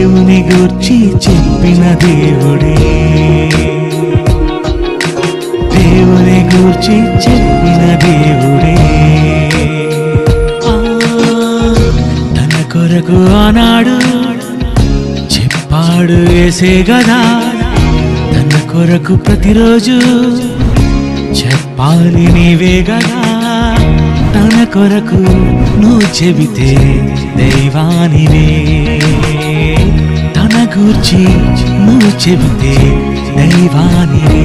దేవుని గూర్చి చెప్పిన దేవుడే, దేవుని గూర్చి చెప్పిన దేవుడే. తన కొరకు ఆనాడు చెప్పాడు యేసే గదా, తన కొరకు ప్రతిరోజు చెప్పాలి నీవే గదా. తన కొరకు నువ్వు చెబితే దైవానివే, తన గూర్చి నువ్వు చెబితే దైవానివే.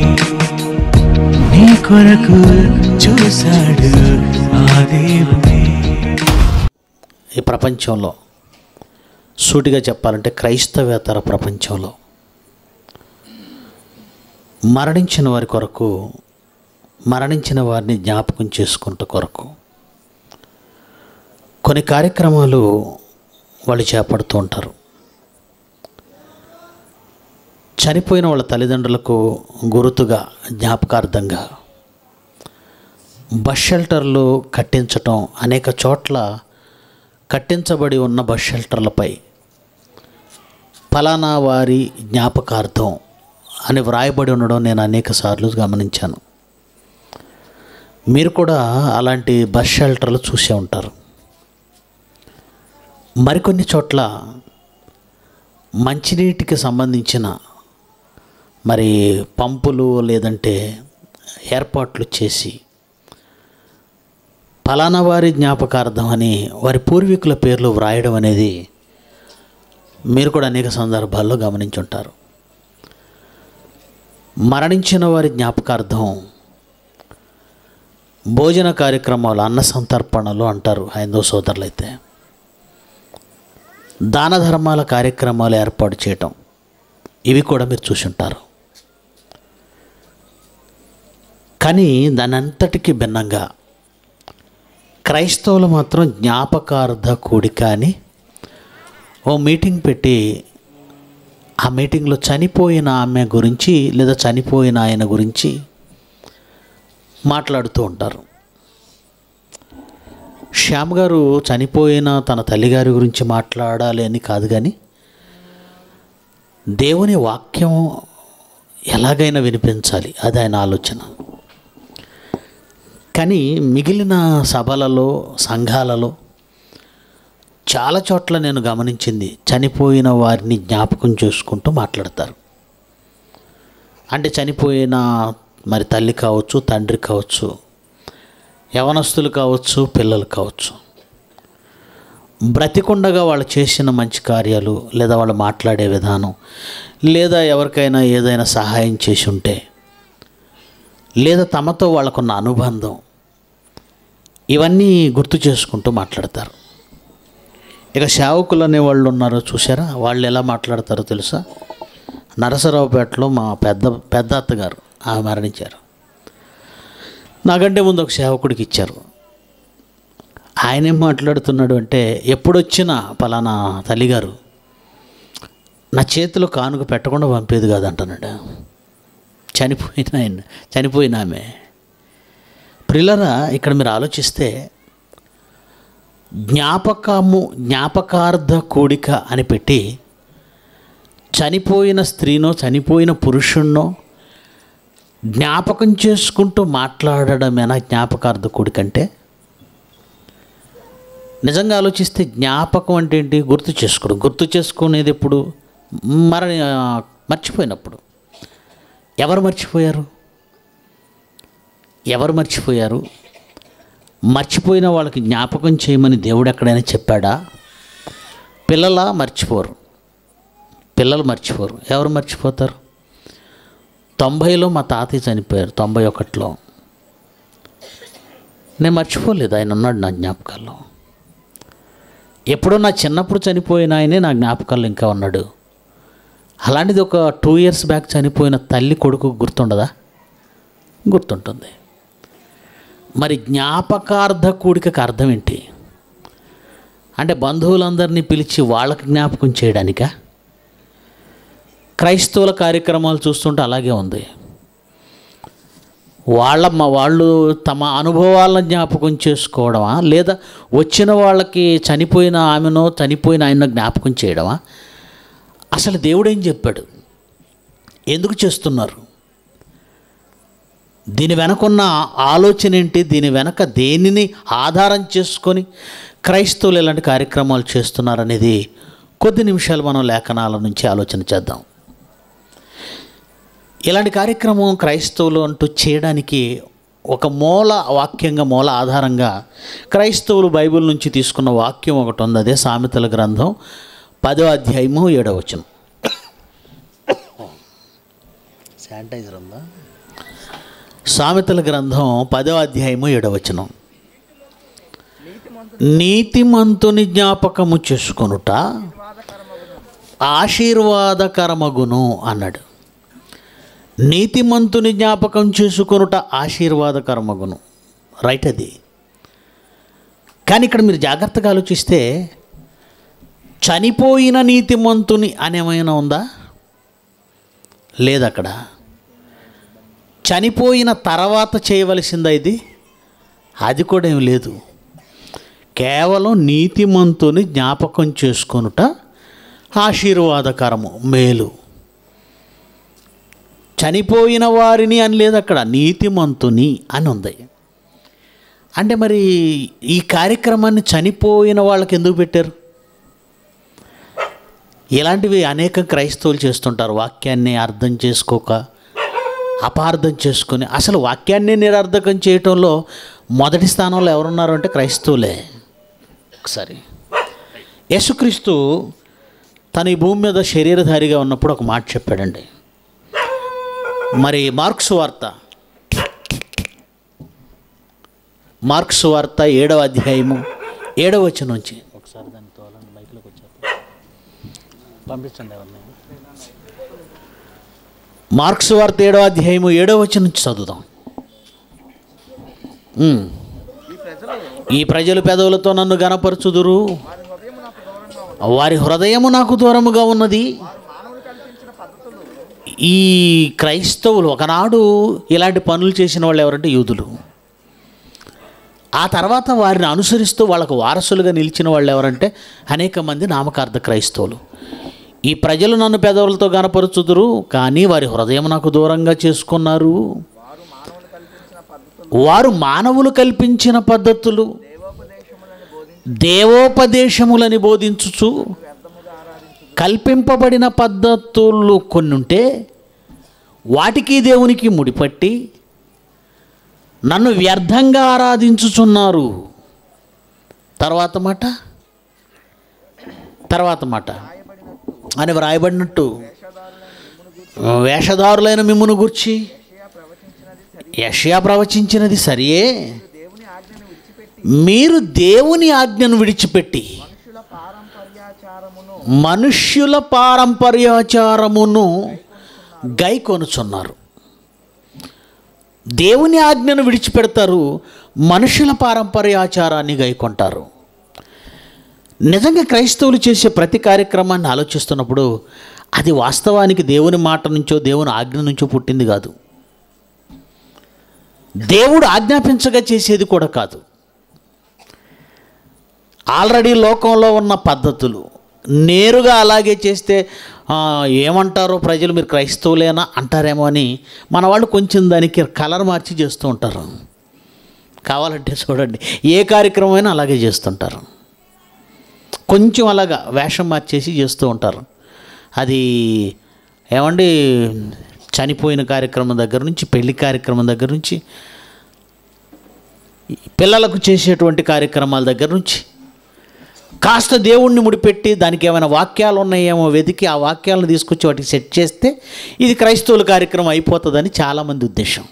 నీ కొరకు చూశాడు ఆ దేవుడే. ఈ ప్రపంచంలో సూటిగా చెప్పాలంటే క్రైస్తవేతర ప్రపంచంలో మరణించిన వారి కొరకు, మరణించిన వారిని జ్ఞాపకం చేసుకుంటూ కొరకు కొన్ని కార్యక్రమాలు వాళ్ళు చేపడుతూ ఉంటారు. చనిపోయిన వాళ్ళ తల్లిదండ్రులకు గుర్తుగా, జ్ఞాపకార్థంగా బస్ షెల్టర్లు కట్టించటం, అనేక చోట్ల కట్టించబడి ఉన్న బస్ షెల్టర్లపై ఫలానా వారి జ్ఞాపకార్థం అని వ్రాయబడి ఉండడం నేను అనేక సార్లు గమనించాను. మీరు కూడా అలాంటి బస్ షెల్టర్లు చూసే ఉంటారు. మరికొన్ని చోట్ల మంచినీటికి సంబంధించిన మరి పంపులు లేదంటే ఏర్పాట్లు చేసి ఫలానా వారి జ్ఞాపకార్థం అని వారి పూర్వీకుల పేర్లు వ్రాయడం అనేది మీరు కూడా అనేక సందర్భాల్లో గమనించుంటారు. మరణించిన వారి జ్ఞాపకార్థం భోజన కార్యక్రమాలు, అన్న సంతర్పణలు అంటారు హైందవ సోదరులైతే, దాన ధర్మాల కార్యక్రమాలు ఏర్పాటు చేయటం, ఇవి కూడా మీరు చూసుంటారు. కానీ దాని అంతటికీ భిన్నంగా క్రైస్తవులు మాత్రం జ్ఞాపకార్థ కూడిక అని ఓ మీటింగ్ పెట్టి ఆ మీటింగ్లో చనిపోయిన ఆమె గురించి లేదా చనిపోయిన ఆయన గురించి మాట్లాడుతూ ఉంటారు. శ్యామ్ గారు చనిపోయిన తన తల్లిగారి గురించి మాట్లాడాలి అని కాదు, కానీ దేవుని వాక్యం ఎలాగైనా వినిపించాలి, అది ఆయన ఆలోచన. కానీ మిగిలిన సభలలో, సంఘాలలో చాలా చోట్ల నేను గమనించింది, చనిపోయిన వారిని జ్ఞాపకం చేసుకుంటూ మాట్లాడతారు. అంటే చనిపోయిన మరి తల్లి కావచ్చు, తండ్రి కావచ్చు, యవనస్తులు కావచ్చు, పిల్లలు కావచ్చు, బ్రతికుండగా వాళ్ళు చేసిన మంచి కార్యాలు లేదా వాళ్ళు మాట్లాడే విధానం లేదా ఎవరికైనా ఏదైనా సహాయం చేసి ఉంటే లేదా తమతో వాళ్ళకున్న అనుబంధం, ఇవన్నీ గుర్తు చేసుకుంటూ మాట్లాడతారు. ఇక సేవకులు అనే వాళ్ళు ఉన్నారో చూసారా, వాళ్ళు ఎలా మాట్లాడతారో తెలుసా? నరసరావుపేటలో మా పెద్ద అత్తగారు ఆమె మరణించారు. నాకంటే ముందు ఒక సేవకుడికి ఇచ్చారు. ఆయన ఏం మాట్లాడుతున్నాడు అంటే, ఎప్పుడొచ్చినా పలానా తల్లిగారు నా చేతిలో కానుక పెట్టకుండా పంపేది కాదంటున్నాడు. చనిపోయిన ఆమె. ప్రియులారా, ఇక్కడ మీరు ఆలోచిస్తే జ్ఞాపకార్థ కూడిక అని పెట్టి చనిపోయిన స్త్రీనో చనిపోయిన పురుషుణ్ణో జ్ఞాపకం చేసుకుంటూ మాట్లాడడమేనా జ్ఞాపకార్థ కూడిక అంటే? నిజంగా ఆలోచిస్తే జ్ఞాపకం అంటే ఏంటి? గుర్తు చేసుకునేది ఎప్పుడు? మర్చిపోయినప్పుడు. ఎవరు మర్చిపోయారు? మర్చిపోయిన వాళ్ళకి జ్ఞాపకం చేయమని దేవుడు ఎక్కడైనా చెప్పాడా? పిల్లలు మర్చిపోరు. ఎవరు మర్చిపోతారు? 90లో మా తాతయ్య చనిపోయారు, 91లో. నేను మర్చిపోలేదు, ఆయన ఉన్నాడు నా జ్ఞాపకాల్లో. ఎప్పుడో నా చిన్నప్పుడు చనిపోయిన ఆయనే నా జ్ఞాపకాల్లో ఇంకా ఉన్నాడు. అలాంటిది ఒక 2 years బ్యాక్ చనిపోయిన తల్లి కొడుకు గుర్తుండదా? గుర్తుంటుంది. మరి జ్ఞాపకార్థ కూడికకు అర్థం ఏంటి? అంటే బంధువులందరినీ పిలిచి వాళ్ళకి జ్ఞాపకం చేయడానికా? క్రైస్తవుల కార్యక్రమాలు చూస్తుంటే అలాగే ఉంది. వాళ్ళు తమ అనుభవాలను జ్ఞాపకం చేసుకోవడమా, లేదా వచ్చిన వాళ్ళకి చనిపోయిన ఆమెనో చనిపోయిన ఆయనో జ్ఞాపకం చేయడమా? అసలు దేవుడు ఏం చెప్పాడు? ఎందుకు చేస్తున్నారు? దీని వెనకున్న ఆలోచన ఏంటి? దీని వెనక దేనిని ఆధారం చేసుకొని క్రైస్తవులు ఇలాంటి కార్యక్రమాలు చేస్తున్నారనేది కొద్ది నిమిషాలు మనం లేఖనాల నుంచి ఆలోచన చేద్దాం. ఇలాంటి కార్యక్రమం క్రైస్తవులు అంటూ చేయడానికి ఒక మూల వాక్యంగా, మూల ఆధారంగా క్రైస్తవులు బైబిల్ నుంచి తీసుకున్న వాక్యం ఒకటి ఉంది. అదే సామెతల గ్రంథం 10వ అధ్యాయము 7వ వచనం. శానిటైజర్ ఉందా? సామెతల గ్రంథం 10వ అధ్యాయము 7వ వచనం. నీతిమంతుని జ్ఞాపకము చేసుకొనుట ఆశీర్వాదకరమగును అన్నాడు. నీతిమంతుని జ్ఞాపకం చేసుకొనుట ఆశీర్వాదకరమగును. రైట్ అది. కానీ ఇక్కడ మీరు జాగ్రత్తగా ఆలోచిస్తే చనిపోయిన నీతిమంతుని అనేమైనా ఉందా? లేదు. అక్కడ చనిపోయిన తర్వాత చేయవలసిందా ఇది? అది కూడా ఏం లేదు. కేవలం నీతిమంతుని జ్ఞాపకం చేసుకొనుట ఆశీర్వాదకరము, మేలు. చనిపోయిన వారిని అని లేదు, అక్కడ నీతిమంతుని అని ఉంది. అంటే మరి ఈ కార్యక్రమాన్ని చనిపోయిన వాళ్ళకి ఎందుకు పెట్టారు? ఇలాంటివి అనేక క్రైస్తవులు చేస్తుంటారు. వాక్యాన్ని అర్థం చేసుకోక, అపార్థం చేసుకొని, అసలు వాక్యాన్ని నిరర్థకం చేయటంలో మొదటి స్థానంలో ఎవరున్నారు అంటే క్రైస్తవులే. ఒకసారి యేసుక్రీస్తు తన ఈ భూమి మీద శరీరధారిగా ఉన్నప్పుడు ఒక మాట చెప్పాడండి. మరి మార్కు సువార్త 7వ అధ్యాయము 7వ వచనం నుంచి ఒకసారి దాన్ని తోలండి, మైక్లోకి వచ్చారు పంపించండి ఎవరిని. మార్కు సువార్త 7వ అధ్యాయము 7వ వచనం నుంచి చదువుదాం. ఈ ప్రజలు పెదవులతో నన్ను గనపరచుదురు, వారి హృదయము నాకు దూరముగా ఉన్నది. ఈ క్రైస్తవులు ఒకనాడు ఇలాంటి పనులు చేసిన వాళ్ళు ఎవరంటే యూదులు. ఆ తర్వాత వారిని అనుసరిస్తూ వాళ్ళకు వారసులుగా నిలిచిన వాళ్ళు ఎవరంటే అనేక మంది నామకార్థ క్రైస్తవులు. ఈ ప్రజలు నన్ను పెదవులతో గనపరుచుదురు, కానీ వారి హృదయం నాకు దూరంగా చేసుకున్నారు. వారు మానవులు కల్పించిన పద్ధతులు, దేవోపదేశములని బోధించుచు, కల్పింపబడిన పద్ధతులు కొన్ని ఉంటే వాటికి దేవునికి ముడిపట్టి నన్ను వ్యర్థంగా ఆరాధించుచున్నారు. తర్వాత మాట అని వ్రాయబడినట్టు వేషధారులైన మిమ్మును గూర్చి యెషయా ప్రవచించినది సరియే. మీరు దేవుని ఆజ్ఞను విడిచిపెట్టి మనుష్యుల పారంపర్యాచారమును గైకొనుచున్నారు. దేవుని ఆజ్ఞను విడిచిపెడతారు, మనుషుల పారంపర్యాచారాన్ని గైకొంటారు. నిజంగా క్రైస్తవులు చేసే ప్రతి కార్యక్రమాన్ని ఆలోచిస్తున్నప్పుడు అది వాస్తవానికి దేవుని మాట నుంచో దేవుని ఆజ్ఞ నుంచో పుట్టింది కాదు. దేవుడు ఆజ్ఞాపించగా చేసేది కూడా కాదు. ఆల్రెడీ లోకంలో ఉన్న పద్ధతులు నేరుగా అలాగే చేస్తే ఏమంటారో ప్రజలు, మీరు క్రైస్తవులేనా అంటారేమో అని మన వాళ్ళు కొంచెం దానికి కలర్ మార్చి చేస్తూ ఉంటారు. కావాలంటే చూడండి, ఏ కార్యక్రమమైనా అలాగే చేస్తుంటారు. కొంచెం అలాగా వేషం మార్చేసి చేస్తూ ఉంటారు. అది ఏమండి, చనిపోయిన కార్యక్రమం దగ్గర నుంచి, పెళ్లి కార్యక్రమం దగ్గర నుంచి, పిల్లలకు చేసేటువంటి కార్యక్రమాల దగ్గర నుంచి కాస్త దేవుణ్ణి ముడిపెట్టి దానికి ఏమైనా వాక్యాలు ఉన్నాయేమో వెతికి ఆ వాక్యాలను తీసుకొచ్చి వాటికి సెట్ చేస్తే ఇది క్రైస్తవుల కార్యక్రమం అయిపోతుందని చాలామంది ఉద్దేశం.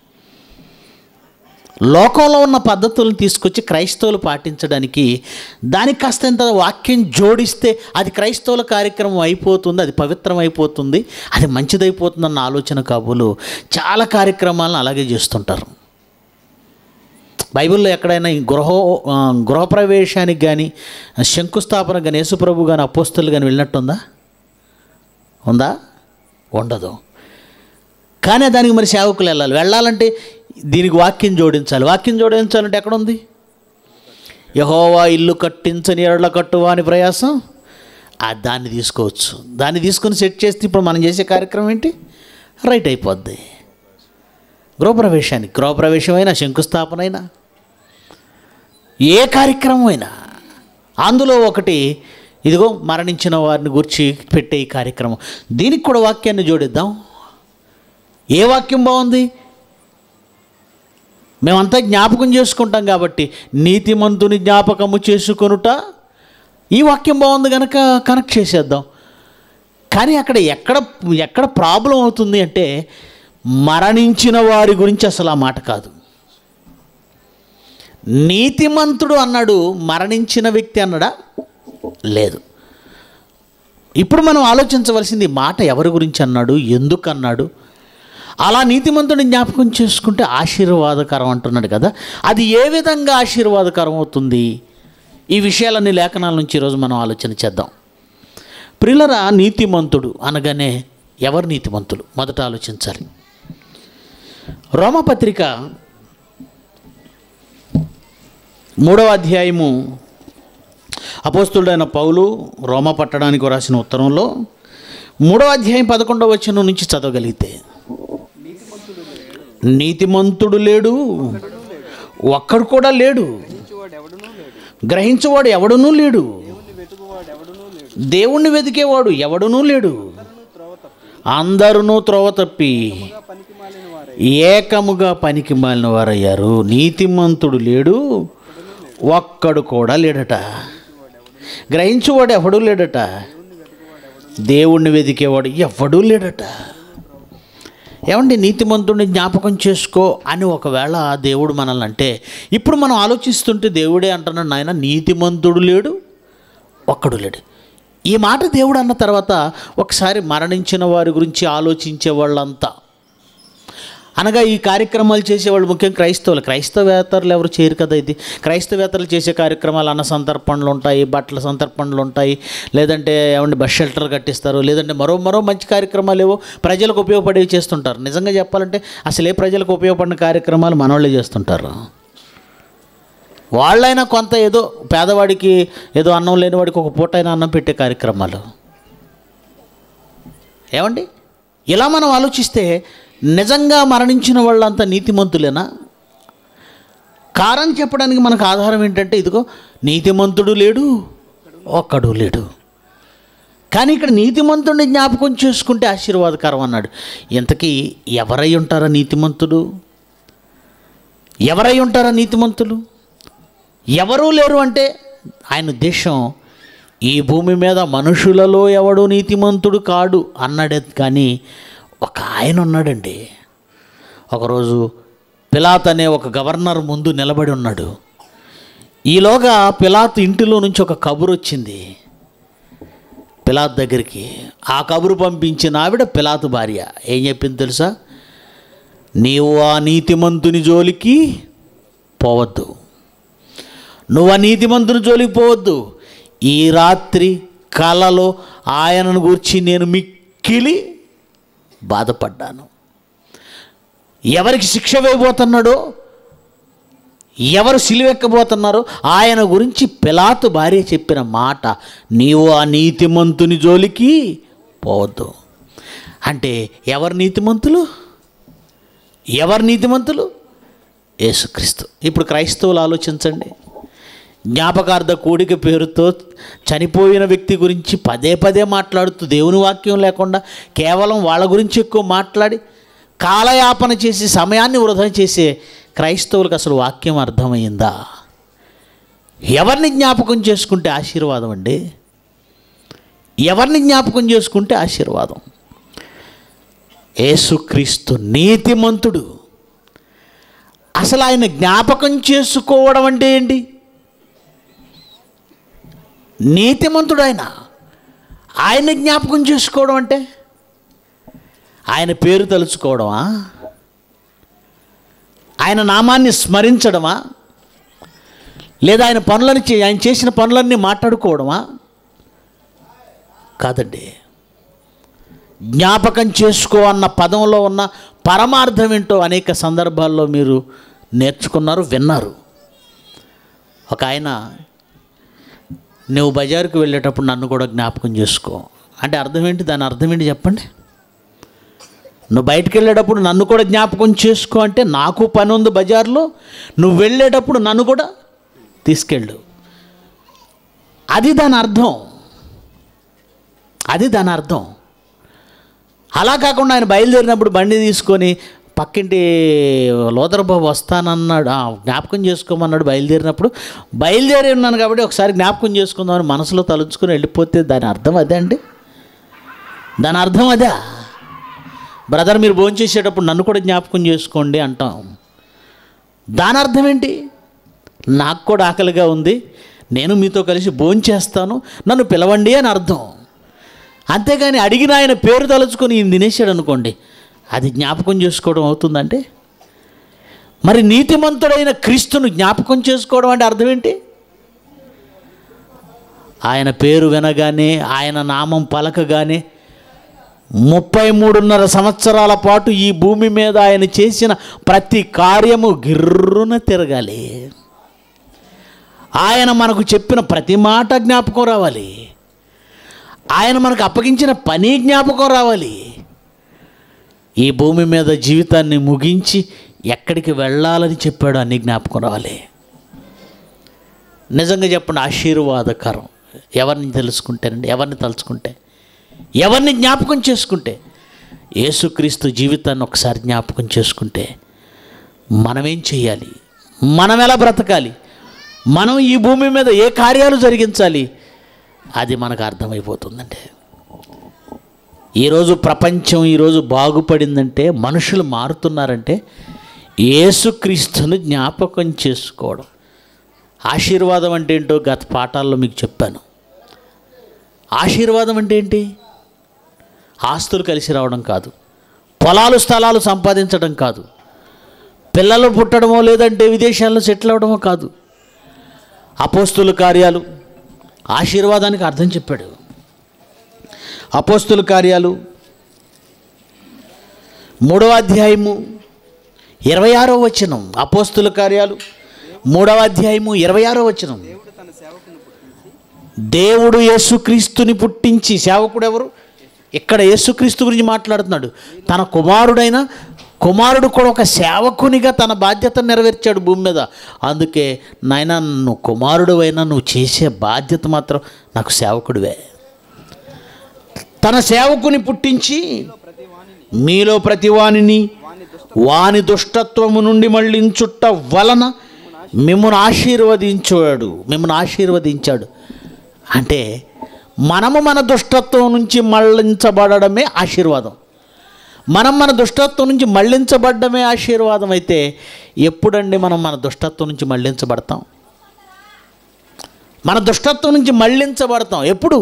లోకంలో ఉన్న పద్ధతులను తీసుకొచ్చి క్రైస్తవులు పాటించడానికి దానికి కాస్త ఎంత వాక్యం జోడిస్తే అది క్రైస్తవుల కార్యక్రమం అయిపోతుంది, అది పవిత్రం అయిపోతుంది, అది మంచిదైపోతుందన్న ఆలోచన కాబోలు చాలా కార్యక్రమాలను అలాగే చేస్తుంటారు. బైబిల్లో ఎక్కడైనా గృహప్రవేశానికి కానీ, శంకుస్థాపన కానీ, యేసుప్రభు కానీ, అపోస్తలు కానీ వెళ్ళినట్టుందా? ఉందా? ఉండదు. కానీ దానికి మరి సేవకులు వెళ్ళాలంటే దీనికి వాక్యం జోడించాలి. వాక్యం జోడించాలంటే ఎక్కడుంది? యెహోవా ఇల్లు కట్టించని ఎడల కట్టువా అని ప్రయాసం దాన్ని తీసుకోవచ్చు. దాన్ని తీసుకొని సెట్ చేస్తే ఇప్పుడు మనం చేసే కార్యక్రమం ఏంటి? రైట్ అయిపోద్ది. గృహప్రవేశమైనా, శంకుస్థాపన అయినా, ఏ కార్యక్రమం అయినా అందులో ఒకటి ఇదిగో మరణించిన వారిని గురించి పెట్టే ఈ కార్యక్రమం. దీనికి కూడా వాక్యాన్ని జోడిద్దాం. ఏ వాక్యం బాగుంది? మేమంతా జ్ఞాపకం చేసుకుంటాం కాబట్టి నీతిమంతుని జ్ఞాపకము చేసుకొనుట, ఈ వాక్యం బాగుంది కనుక కనెక్ట్ చేసేద్దాం. కానీ అక్కడ ఎక్కడ ప్రాబ్లం అవుతుంది అంటే మరణించిన వారి గురించి అసలు ఆ మాట కాదు. నీతిమంతుడు అన్నాడు, మరణించిన వ్యక్తి అన్నాడా? లేదు. ఇప్పుడు మనం ఆలోచించవలసింది మాట ఎవరి గురించి అన్నాడు, ఎందుకు అన్నాడు. అలా నీతిమంతుడిని జ్ఞాపకం చేసుకుంటే ఆశీర్వాదకరం అంటున్నాడు కదా, అది ఏ విధంగా ఆశీర్వాదకరం అవుతుంది? ఈ విషయాలన్నీ లేఖనాల నుంచి ఈరోజు మనం ఆలోచన చేద్దాం. ప్రియులరా, నీతిమంతుడు అనగానే ఎవరు నీతిమంతులు? మొదట ఆలోచించాలి. రోమపత్రిక 3వ అధ్యాయము అపోస్తులుడైన పౌలు రోమా పట్టణానికి రాసిన ఉత్తరంలో 3వ అధ్యాయం 11వ వచనం నుంచి చదవగలిగితే, నీతిమంతుడు లేడు, ఒక్కడు కూడా లేడు, గ్రహించువాడు ఎవడునూ లేడు, దేవుణ్ణి వెతికేవాడు ఎవడునూ లేడు, అందరూ త్రోవ తప్పి ఏకముగా పనికి మాలిన వారయ్యారు. నీతిమంతుడు లేడు, ఒక్కడు కూడా లేడట, గ్రహించువాడు ఎవడూ లేడట, దేవుణ్ణి వెతికేవాడు ఎవడూ లేడట. ఏమండి, నీతిమంతుడిని జ్ఞాపకం చేసుకో అని ఒకవేళ దేవుడు మనల్ని అంటే, ఇప్పుడు మనం ఆలోచిస్తుంటే దేవుడే అంటున్నాడు, నాయన నీతిమంతుడు లేడు, ఒక్కడు లేడు. ఈ మాట దేవుడు అన్న తర్వాత ఒకసారి మరణించిన వారి గురించి ఆలోచించే వాళ్ళంతా, అనగా ఈ కార్యక్రమాలు చేసేవాళ్ళు ముఖ్యంగా క్రైస్తవేతరులు ఎవరు చేయరు కదా. ఇది క్రైస్తవేతరులు చేసే కార్యక్రమాలు, అన్న సంతర్పణలు ఉంటాయి, బట్టల సంతర్పణలు ఉంటాయి, లేదంటే ఏమంటే బస్ షెల్టర్ కట్టిస్తారు, లేదంటే మరో మంచి కార్యక్రమాలు ఏవో ప్రజలకు ఉపయోగపడేవి చేస్తుంటారు. నిజంగా చెప్పాలంటే అసలు ఏ ప్రజలకు ఉపయోగపడిన కార్యక్రమాలు మనోళ్ళే చేస్తుంటారు. వాళ్ళైనా కొంత ఏదో పేదవాడికి, ఏదో అన్నం లేనివాడికి ఒక పూట అయినా అన్నం పెట్టే కార్యక్రమాలు. ఏమండి, ఇలా మనం ఆలోచిస్తే నిజంగా మరణించిన వాళ్ళంతా నీతిమంతులేనా? కారణం చెప్పడానికి మనకు ఆధారం ఏంటంటే, ఇదిగో నీతిమంతుడు లేడు, ఒక్కడు లేడు. కానీ ఇక్కడ నీతిమంతుడిని జ్ఞాపకం చేసుకుంటే ఆశీర్వాదకరం అన్నాడు. ఇంతకీ ఎవరై ఉంటారా నీతిమంతుడు? ఎవరై ఉంటారా నీతిమంతులు? ఎవరూ లేరు అంటే ఆయన ఉద్దేశం, ఈ భూమి మీద మనుషులలో ఎవడు నీతిమంతుడు కాడు అన్నాడే. కానీ ఒక ఆయన ఉన్నాడండి. ఒకరోజు పిలాత్ అనే ఒక గవర్నర్ ముందు నిలబడి ఉన్నాడు. ఈలోగా పిలాత్ ఇంటిలో నుంచి ఒక కబురు వచ్చింది పిలాత్ దగ్గరికి. ఆ కబురు పంపించిన ఆవిడ పిలాత్ భార్య. ఏం చెప్పింది తెలుసా? నీవు ఆ నీతిమంతుని జోలికి పోవద్దు, నువ్వు ఆ నీతిమంతుని జోలికి పోవద్దు. ఈ రాత్రి కలలో ఆయనను గూర్చి నేను మిక్కిలి బాధపడ్డాను. ఎవరికి శిక్ష వేయబోతున్నాడో, ఎవరు సిలువెక్కబోతున్నారో ఆయన గురించి పిలాతు భార్య చెప్పిన మాట, నీవు ఆ నీతిమంతుని జోలికి పోవద్దు అంటే ఎవరు నీతిమంతులు? ఎవరు నీతిమంతులు? యేసుక్రీస్తు. ఇప్పుడు క్రైస్తవులు ఆలోచించండి. జ్ఞాపకార్థ కూడిక పేరుతో చనిపోయిన వ్యక్తి గురించి పదే పదే మాట్లాడుతూ, దేవుని వాక్యం లేకుండా కేవలం వాళ్ళ గురించి ఎక్కువ మాట్లాడి కాలయాపన చేసి సమయాన్ని వృధా చేసే క్రైస్తవులకు అసలు వాక్యం అర్థమైందా? ఎవరిని జ్ఞాపకం చేసుకుంటే ఆశీర్వాదం అండి? ఎవరిని జ్ఞాపకం చేసుకుంటే ఆశీర్వాదం? యేసుక్రీస్తు నీతిమంతుడు. అసలు ఆయన జ్ఞాపకం చేసుకోవడం అంటే ఏంటి? నీతిమంతుడు ఆయన జ్ఞాపకం చేసుకోవడం అంటే ఆయన పేరు తలుచుకోవడమా? ఆయన నామాన్ని స్మరించడమా? లేదా ఆయన చేసిన పనులన్నీ మాట్లాడుకోవడమా? కాదండి. జ్ఞాపకం చేసుకో అన్న పదంలో ఉన్న పరమార్థం ఏంటో అనేక సందర్భాల్లో మీరు నేర్చుకున్నారు, విన్నారు. ఒక ఆయన నువ్వు బజారుకు వెళ్ళేటప్పుడు నన్ను కూడా జ్ఞాపకం చేసుకో అంటే అర్థం ఏంటి? దాని అర్థం ఏంటి చెప్పండి? నువ్వు బయటికి వెళ్ళేటప్పుడు నన్ను కూడా జ్ఞాపకం చేసుకో అంటే నాకు పని ఉంది బజార్లో, నువ్వు వెళ్ళేటప్పుడు నన్ను కూడా తీసుకెళ్ళు. అది దాని అర్థం. అది దాని అర్థం. అలా కాకుండా ఆయన బయలుదేరినప్పుడు బండి తీసుకొని పక్కింటి లోదరబాబు వస్తానన్నాడు, జ్ఞాపకం చేసుకోమన్నాడు. బయలుదేరి ఉన్నాను కాబట్టి ఒకసారి జ్ఞాపకం చేసుకుందామని మనసులో తలుచుకుని వెళ్ళిపోతే దాని అర్థం అదే అండి? దాని అర్థం అదే. బ్రదర్ మీరు భోంచేసేటప్పుడు నన్ను కూడా జ్ఞాపకం చేసుకోండి అంటాం. దాని అర్థం ఏంటి? నాకు కూడా ఆకలిగా ఉంది, నేను మీతో కలిసి భోంచేస్తాను, నన్ను పిలవండి అని అర్థం. అంతేగాని అడిగిన ఆయన పేరు తలుచుకొని ఈయన తినేసాడు అనుకోండి, అది జ్ఞాపకం చేసుకోవడం అవుతుందంటే? మరి నీతిమంతుడైన క్రీస్తును జ్ఞాపకం చేసుకోవడం అంటే అర్థం ఏంటి? ఆయన పేరు వినగానే, ఆయన నామం పలకగానే 33.5 సంవత్సరాల పాటు ఈ భూమి మీద ఆయన చేసిన ప్రతి కార్యము గిర్రున తిరగాలి. ఆయన మనకు చెప్పిన ప్రతి మాట జ్ఞాపకం రావాలి. ఆయన మనకు అప్పగించిన పని జ్ఞాపకం రావాలి. ఈ భూమి మీద జీవితాన్ని ముగించి ఎక్కడికి వెళ్ళాలని చెప్పాడో అన్ని జ్ఞాపకం రావాలి. నిజంగా చెప్పండి, ఆశీర్వాదకరం ఎవరిని తెలుసుకుంటేనండి, ఎవరిని తలుచుకుంటే, ఎవరిని జ్ఞాపకం చేసుకుంటే? యేసుక్రీస్తు జీవితాన్ని ఒకసారి జ్ఞాపకం చేసుకుంటే మనమేం చేయాలి, మనం ఎలా బ్రతకాలి, మనం ఈ భూమి మీద ఏ కార్యాలు జరిగించాలి, అది మనకు అర్థమైపోతుందండి. ఈరోజు ప్రపంచం ఈరోజు బాగుపడిందంటే, మనుషులు మారుతున్నారంటే యేసుక్రీస్తును జ్ఞాపకం చేసుకోవడం. ఆశీర్వాదం అంటే ఏంటో గత పాఠాల్లో మీకు చెప్పాను. ఆశీర్వాదం అంటే ఏంటి? ఆస్తులు కలిసి రావడం కాదు, పొలాలు స్థలాలు సంపాదించడం కాదు, పిల్లలు పుట్టడమో లేదంటే విదేశాల్లో సెటిల్ అవ్వడమో కాదు. అపోస్తుల కార్యాలు ఆశీర్వాదానికి అర్థం చెప్పాడు. అపోస్తుల కార్యాలు 3వ అధ్యాయము 26వ వచనం. అపోస్తుల కార్యాలు 3వ అధ్యాయము 26వ వచనం. దేవుడు యేసుక్రీస్తుని పుట్టించి, సేవకుడు ఎవరు? ఇక్కడ యేసుక్రీస్తు గురించి మాట్లాడుతున్నాడు. తన కుమారుడు కూడా ఒక సేవకునిగా తన బాధ్యతను నెరవేర్చాడు భూమి మీద. అందుకే నాయనా, నువ్వు కుమారుడు అయినా నువ్వు చేసే బాధ్యత మాత్రం నాకు సేవకుడివే. తన సేవకుని పుట్టించి మీలో ప్రతివానిని వాని దుష్టత్వము నుండి మళ్ళించుట వలన మిమ్మల్ని ఆశీర్వదించాడు. అంటే మనము మన దుష్టత్వం నుంచి మళ్ళించబడమే ఆశీర్వాదం. మనం మన దుష్టత్వం నుంచి మళ్ళించబడ్డమే ఆశీర్వాదం. అయితే ఎప్పుడండి మనం మన దుష్టత్వం నుంచి మళ్ళించబడతాం? మన దుష్టత్వం నుంచి మళ్ళించబడతాం ఎప్పుడు?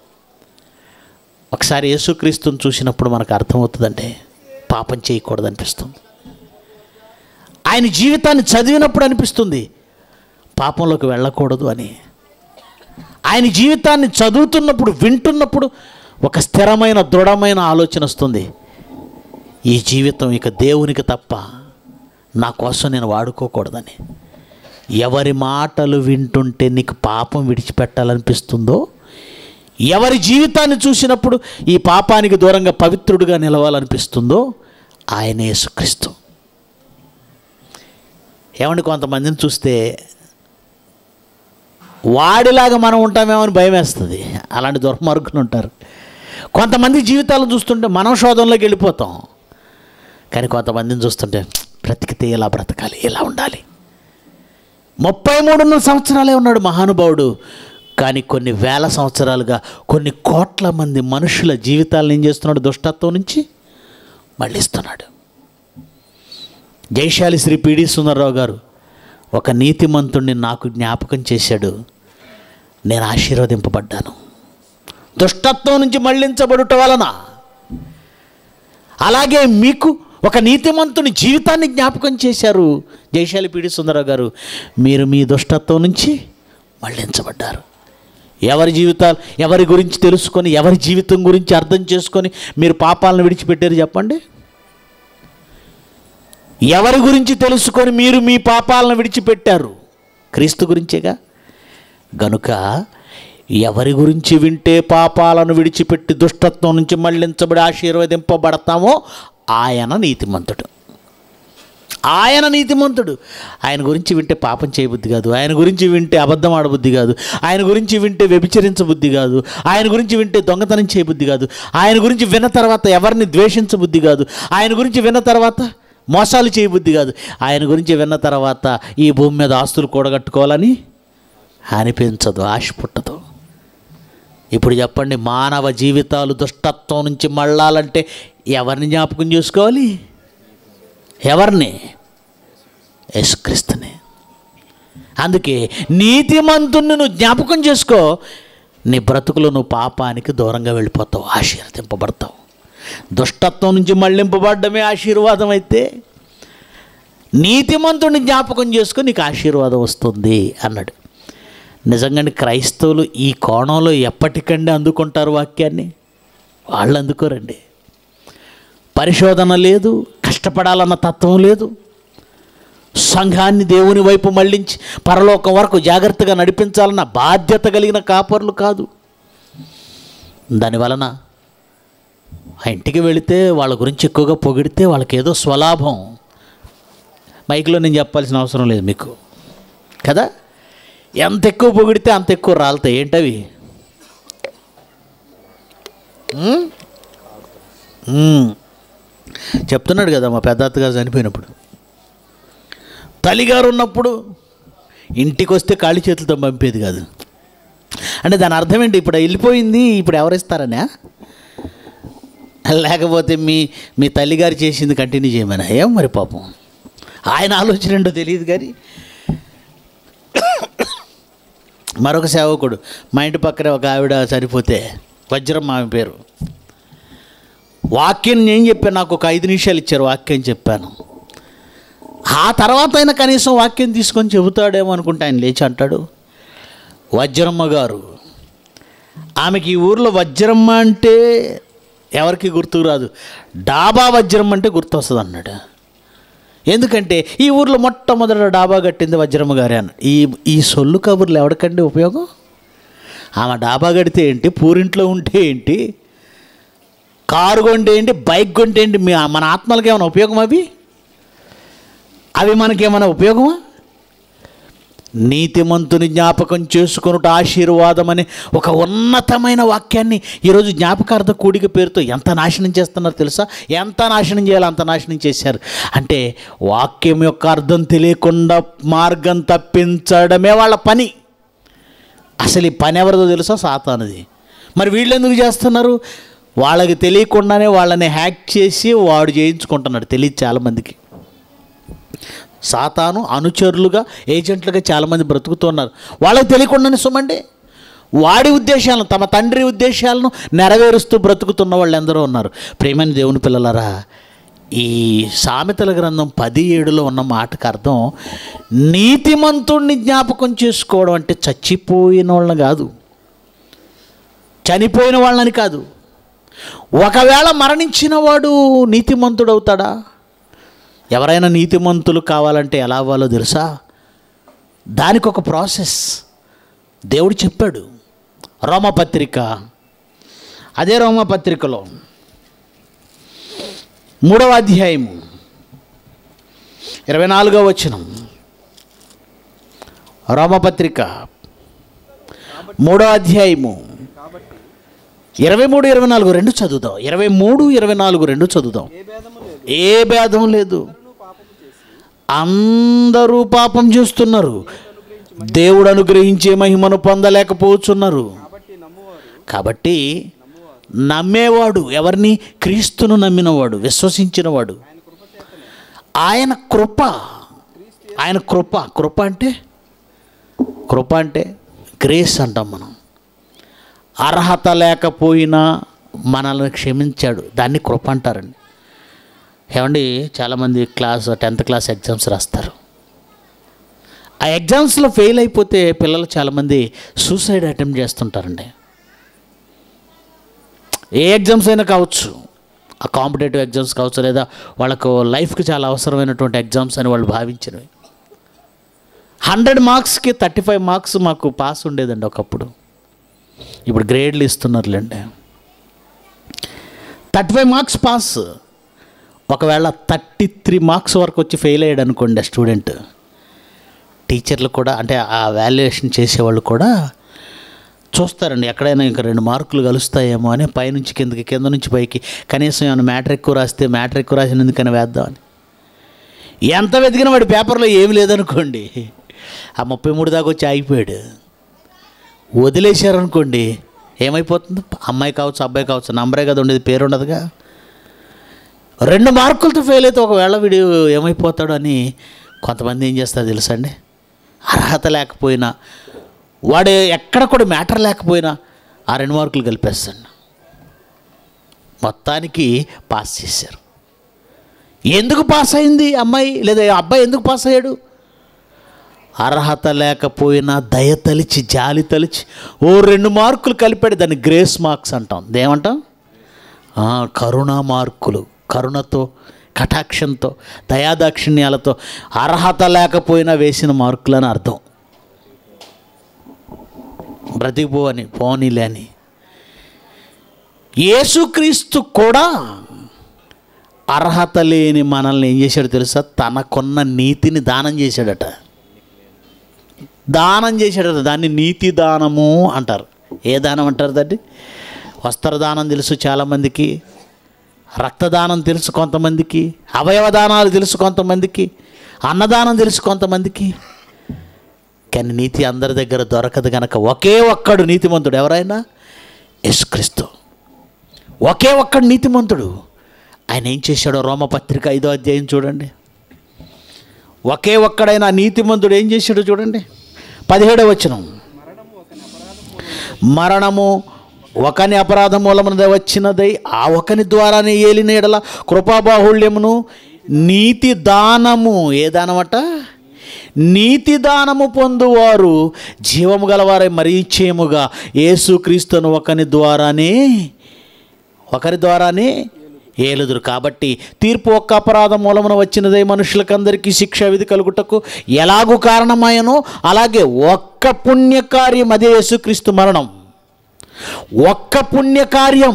ఒకసారి యేసుక్రీస్తుని చూసినప్పుడు మనకు అర్థమవుతుందంటే పాపం చేయకూడదు అనిపిస్తుంది. ఆయన జీవితాన్ని చదివినప్పుడు అనిపిస్తుంది పాపంలోకి వెళ్ళకూడదు అని. ఆయన జీవితాన్ని చదువుతున్నప్పుడు, వింటున్నప్పుడు ఒక స్థిరమైన, దృఢమైన ఆలోచన వస్తుంది. ఈ జీవితం ఇక దేవునికి తప్ప నా కోసం నేను వాడుకోకూడదని. ఎవరి మాటలు వింటుంటే నీకు పాపం విడిచిపెట్టాలనిపిస్తుందో, ఎవరి జీవితాన్ని చూసినప్పుడు ఈ పాపానికి దూరంగా పవిత్రుడిగా నిలవాలనిపిస్తుందో ఆయనే యేసుక్రీస్తు. ఏమండి, కొంతమందిని చూస్తే వాడిలాగా మనం ఉంటామేమని భయం వేస్తుంది. అలాంటి దుర్మార్గులు ఉంటారు. కొంతమంది జీవితాలను చూస్తుంటే మనం శోధనలోకి వెళ్ళిపోతాం. కానీ కొంతమందిని చూస్తుంటే బ్రతికితే ఇలా బ్రతకాలి, ఇలా ఉండాలి. 33 సంవత్సరాలే ఉన్నాడు మహానుభావుడు. కానీ కొన్ని వేల సంవత్సరాలుగా కొన్ని కోట్ల మంది మనుషుల జీవితాలను ఏం చేస్తున్నాడు? దుష్టత్వం నుంచి మళ్ళిస్తున్నాడు. జైశాలి శ్రీ పిడి సుందరరావు గారు ఒక నీతిమంతుణ్ణి నాకు జ్ఞాపకం చేశాడు. నేను ఆశీర్వదింపబడ్డాను దుష్టత్వం నుంచి మళ్ళించబడుట వలన. అలాగే మీకు ఒక నీతిమంతుని జీవితాన్ని జ్ఞాపకం చేశారు జైశాలి పిడి సుందరరావు గారు. మీరు మీ దుష్టత్వం నుంచి మళ్ళించబడ్డారు. ఎవరి జీవితాలు, ఎవరి గురించి తెలుసుకొని, ఎవరి జీవితం గురించి అర్థం చేసుకొని మీరు పాపాలను విడిచిపెట్టారు చెప్పండి? ఎవరి గురించి తెలుసుకొని మీరు మీ పాపాలను విడిచిపెట్టారు? క్రీస్తు గురించేగా. గనుక ఎవరి గురించి వింటే పాపాలను విడిచిపెట్టి దుష్టత్వం నుంచి మళ్ళించబడి ఆశీర్వదింపబడతామో ఆయన నీతిమంతుడు. ఆయన నీతిమంతుడు. ఆయన గురించి వింటే పాపం చేయబుద్ధి కాదు, ఆయన గురించి వింటే అబద్ధం ఆడబుద్ధి కాదు, ఆయన గురించి వింటే వ్యభిచరించబుద్ధి కాదు, ఆయన గురించి వింటే దొంగతనం చేయబుద్ధి కాదు, ఆయన గురించి విన్న తర్వాత ఎవరిని ద్వేషించబుద్ధి కాదు, ఆయన గురించి విన్న తర్వాత మోసాలు చేయబుద్ధి కాదు, ఆయన గురించి విన్న తర్వాత ఈ భూమి మీద ఆస్తులు కూడగట్టుకోవాలని అనిపించదు, ఆశ పుట్టదు. ఇప్పుడు చెప్పండి, మానవ జీవితాలు దుష్టత్వం నుంచి మళ్ళాలంటే ఎవరిని జ్ఞాపకం చేసుకోవాలి? ఎవరిని? యేసుక్రీస్తుని. అందుకే నీతిమంతుణ్ణి నువ్వు జ్ఞాపకం చేసుకో, నీ బ్రతుకులో నువ్వు పాపానికి దూరంగా వెళ్ళిపోతావు, ఆశీర్వదింపబడతావు. దుష్టత్వం నుంచి మళ్ళింపబడమే ఆశీర్వాదం అయితే నీతిమంతుణ్ణి జ్ఞాపకం చేసుకో, నీకు ఆశీర్వాదం వస్తుంది అన్నాడు. నిజంగానే క్రైస్తవులు ఈ కోణంలో ఎప్పటికండి అందుకుంటారు వాక్యాన్ని? వాళ్ళు అందుకోరండి. పరిశోధన లేదు, కష్టపడాలన్న తత్వం లేదు, సంఘాన్ని దేవుని వైపు మళ్ళించి పరలోకం వరకు జాగ్రత్తగా నడిపించాలన్న బాధ్యత కలిగిన కాపర్లు కాదు. దానివలన ఆ ఇంటికి వెళితే వాళ్ళ గురించి ఎక్కువగా పొగిడితే వాళ్ళకి ఏదో స్వలాభం. మైక్లో నేను చెప్పాల్సిన అవసరం లేదు మీకు కదా. ఎంత ఎక్కువ పొగిడితే అంత ఎక్కువ రాలుతాయి. ఏంటవి? చెప్తున్నాడు కదా, మా పెద్ద అత్తగారు చనిపోయినప్పుడు తల్లిగారు ఉన్నప్పుడు ఇంటికి వస్తే ఖాళీ చేతులతో పంపేది కాదు. అంటే దాని అర్థం ఏంటి? ఇప్పుడు వెళ్ళిపోయింది, ఇప్పుడు ఎవరిస్తారనే? లేకపోతే మీ తల్లిగారు చేసింది కంటిన్యూ చేయమని? ఏం మరి పాపం ఆయన ఆలోచన ఏంటో తెలియదు. కానీ మరొక సేవకుడు, మా ఇంటి పక్కన ఒక ఆవిడ చనిపోతే, వజ్రం ఆమె పేరు, వాక్యం నేను చెప్పాను, నాకు ఒక 5 నిమిషాలు ఇచ్చారు, వాక్యం చెప్పాను. ఆ తర్వాత అయినా కనీసం వాక్యం తీసుకొని చెబుతాడేమో అనుకుంటే ఆయన లేచి అంటాడు, వజ్రమ్మ గారు, ఆమెకి ఈ ఊరిలో వజ్రమ్మ అంటే ఎవరికి గుర్తుకు రాదు, డాబా వజ్రం అంటే గుర్తొస్తుంది అన్నాడు. ఎందుకంటే ఈ ఊర్లో మొట్టమొదట డాబా కట్టింది వజ్రమ్మ గారే అన్నాడు. ఈ సొల్లు కబుర్లు ఎవరికండి ఉపయోగం? ఆమె డాబా కడితే ఏంటి, పూరింట్లో ఉంటే ఏంటి, కారు కొంటే ఏంటి, బైక్ కొంటే ఏంటి, మన ఆత్మలకి ఏమైనా ఉపయోగం? అవి మనకేమైనా ఉపయోగమా? నీతిమంతుని జ్ఞాపకం చేసుకొనుట ఆశీర్వాదం అనే ఒక ఉన్నతమైన వాక్యాన్ని ఈరోజు జ్ఞాపకార్థ కూడిక పేరుతో ఎంత నాశనం చేస్తున్నారు తెలుసా? ఎంత నాశనం చేయాలో అంత నాశనం చేశారు. అంటే వాక్యం యొక్క అర్థం తెలియకుండా మార్గం తప్పించడమే వాళ్ళ పని. అసలు ఈ పని ఎవరిదో తెలుసా? సాతానుది. మరి వీళ్ళు ఎందుకు చేస్తున్నారు? వాళ్ళకి తెలియకుండానే వాళ్ళని హ్యాక్ చేసి వాడు చేయించుకుంటున్నాడు. తెలియదు చాలామందికి. సాతాను అనుచరులుగా, ఏజెంట్లుగా చాలామంది బ్రతుకుతున్నారు. వాళ్ళకి తెలియకుండానే సుమండి వాడి ఉద్దేశాలను, తమ తండ్రి ఉద్దేశాలను నెరవేరుస్తూ బ్రతుకుతున్న వాళ్ళు ఎందరో ఉన్నారు. ప్రేమైన దేవుని పిల్లలారా, ఈ సామెతల గ్రంథం 10:7లో ఉన్న మాటకు అర్థం నీతిమంతుణ్ణి జ్ఞాపకం చేసుకోవడం అంటే చచ్చిపోయిన వాళ్ళని కాదు, చనిపోయిన వాళ్ళని కాదు. ఒకవేళ మరణించిన వాడు నీతిమంతుడు అవుతాడా? ఎవరైనా నీతిమంతులు కావాలంటే ఎలా అవ్వాలో తెలుసా? దానికి ఒక ప్రాసెస్ దేవుడు చెప్పాడు. రోమపత్రిక, అదే రోమపత్రికలో 3వ అధ్యాయము 24వ వచనం. రోమపత్రిక 3వ అధ్యాయము 23, 24 రెండు చదువుదాం. 23, 24 రెండు చదువుదాం. ఏ భేదం లేదు, అందరూ పాపం చేస్తున్నారు, దేవుడు అనుగ్రహించే మహిమను పొందలేకపోతున్నారు. కాబట్టి నమ్మేవాడు, ఎవరిని? క్రీస్తును నమ్మినవాడు, విశ్వసించినవాడు, ఆయన కృప, ఆయన కృప. కృప అంటే గ్రేస్ అంటాం మనం. అర్హత లేకపోయినా మనల్ని క్షమించాడు, దాన్ని కృప అంటారండి. ఏమండి, చాలామంది 10th క్లాస్ ఎగ్జామ్స్ రాస్తారు. ఆ ఎగ్జామ్స్లో ఫెయిల్ అయిపోతే పిల్లలు చాలామంది సూసైడ్ అటెంప్ట్ చేస్తుంటారండి. ఏ ఎగ్జామ్స్ అయినా కావచ్చు, ఆ కాంపిటేటివ్ ఎగ్జామ్స్ కావచ్చు, లేదా వాళ్ళకు లైఫ్కి చాలా అవసరమైనటువంటి ఎగ్జామ్స్ అని వాళ్ళు భావించినవి. 100 మార్క్స్కి 35 మార్క్స్ మాకు పాస్ ఉండేదండి ఒకప్పుడు. ఇప్పుడు గ్రేడ్లు ఇస్తున్నారులేండి. 35 మార్క్స్ పాస్, ఒకవేళ 33 మార్క్స్ వరకు వచ్చి ఫెయిల్ అయ్యాడు అనుకోండి ఆ స్టూడెంట్, టీచర్లు కూడా అంటే ఆ వాల్యుయేషన్ చేసేవాళ్ళు కూడా చూస్తారండి, ఎక్కడైనా ఇంకా 2 మార్కులు కలుస్తాయేమో అని పైనుంచి కిందకి, కింద నుంచి పైకి, కనీసం ఏమైనా మ్యాటర్ ఎక్కువ రాస్తే మ్యాటర్ ఎక్కువ రాసినందుకని వేద్దామని. ఎంత వెతికిన వాడి పేపర్లో ఏమి లేదనుకోండి, ఆ 33 దాకా వచ్చి ఆగిపోయాడు. వదిలేశారనుకోండి ఏమైపోతుంది? అమ్మాయి కావచ్చు అబ్బాయి కావచ్చు, నంబరే కదా ఉండేది, పేరు ఉండదుగా. 2 మార్కులతో ఫెయిల్ అయితే ఒకవేళ వీడు ఏమైపోతాడు అని కొంతమంది ఏం చేస్తారు తెలుసా అండి, అర్హత లేకపోయినా, వాడు ఎక్కడ కూడా మ్యాటర్ లేకపోయినా ఆ 2 మార్కులు కలిపేస్తాడు. మొత్తానికి పాస్ చేశారు. ఎందుకు పాస్ అయింది అమ్మాయి లేదా అబ్బాయి, ఎందుకు పాస్ అయ్యాడు? అర్హత లేకపోయినా దయ తలిచి, జాలి తలిచి 2 మార్కులు కలిపాడు. దాన్ని గ్రేస్ మార్క్స్ అంటాం. దేమంటాం? కరుణా మార్కులు. కరుణతో, కటాక్షంతో, దయాదాక్షిణ్యాలతో అర్హత లేకపోయినా వేసిన మార్కులని అర్థం. బ్రతికిపోవని, పోనీలే అని. యేసుక్రీస్తు కూడా అర్హత లేని మనల్ని ఏం చేశాడు తెలుసా? తనకున్న నీతిని దానం చేశాడట. దానం చేశాడట. దాన్ని నీతి దానము అంటారు. ఏ దానం అంటారు దాన్ని? వస్త్రదానం తెలుసు చాలామందికి, రక్తదానం తెలుసు కొంతమందికి, అవయవ దానాలు తెలుసు కొంతమందికి, అన్నదానం తెలుసు కొంతమందికి. కానీ నీతి అందరి దగ్గర దొరకదు కనుక ఒకే ఒక్కడు నీతిమంతుడు. ఎవరైనా? యేసుక్రీస్తు. ఒకే ఒక్కడు నీతిమంతుడు. ఆయన ఏం చేశాడో రోమపత్రిక 5వ అధ్యాయం చూడండి. ఒకే ఒక్కడైనా నీతిమంతుడు ఏం చేశాడో చూడండి. 17వ వచనం. మరణము ఒకని అపరాధం మూలమున వచ్చినదై ఆ ఒకని ద్వారానే ఏలిన ఎడల కృపాబాహుళ్యమును నీతి దానము. ఏ దానమట? నీతి దానము పొందువారు జీవము గలవారై మరీ నిశ్చయముగా యేసుక్రీస్తును ఒకరి ద్వారానే ఏలుదురు. కాబట్టి తీర్పు ఒక్క అపరాధం మూలమున వచ్చినదే మనుషులకందరికీ శిక్షా విధి కలుగుటకు ఎలాగూ కారణమాయనో అలాగే ఒక్క పుణ్యకార్యం, అదే యేసుక్రీస్తు మరణం, ఒక్క పుణ్యకార్యం,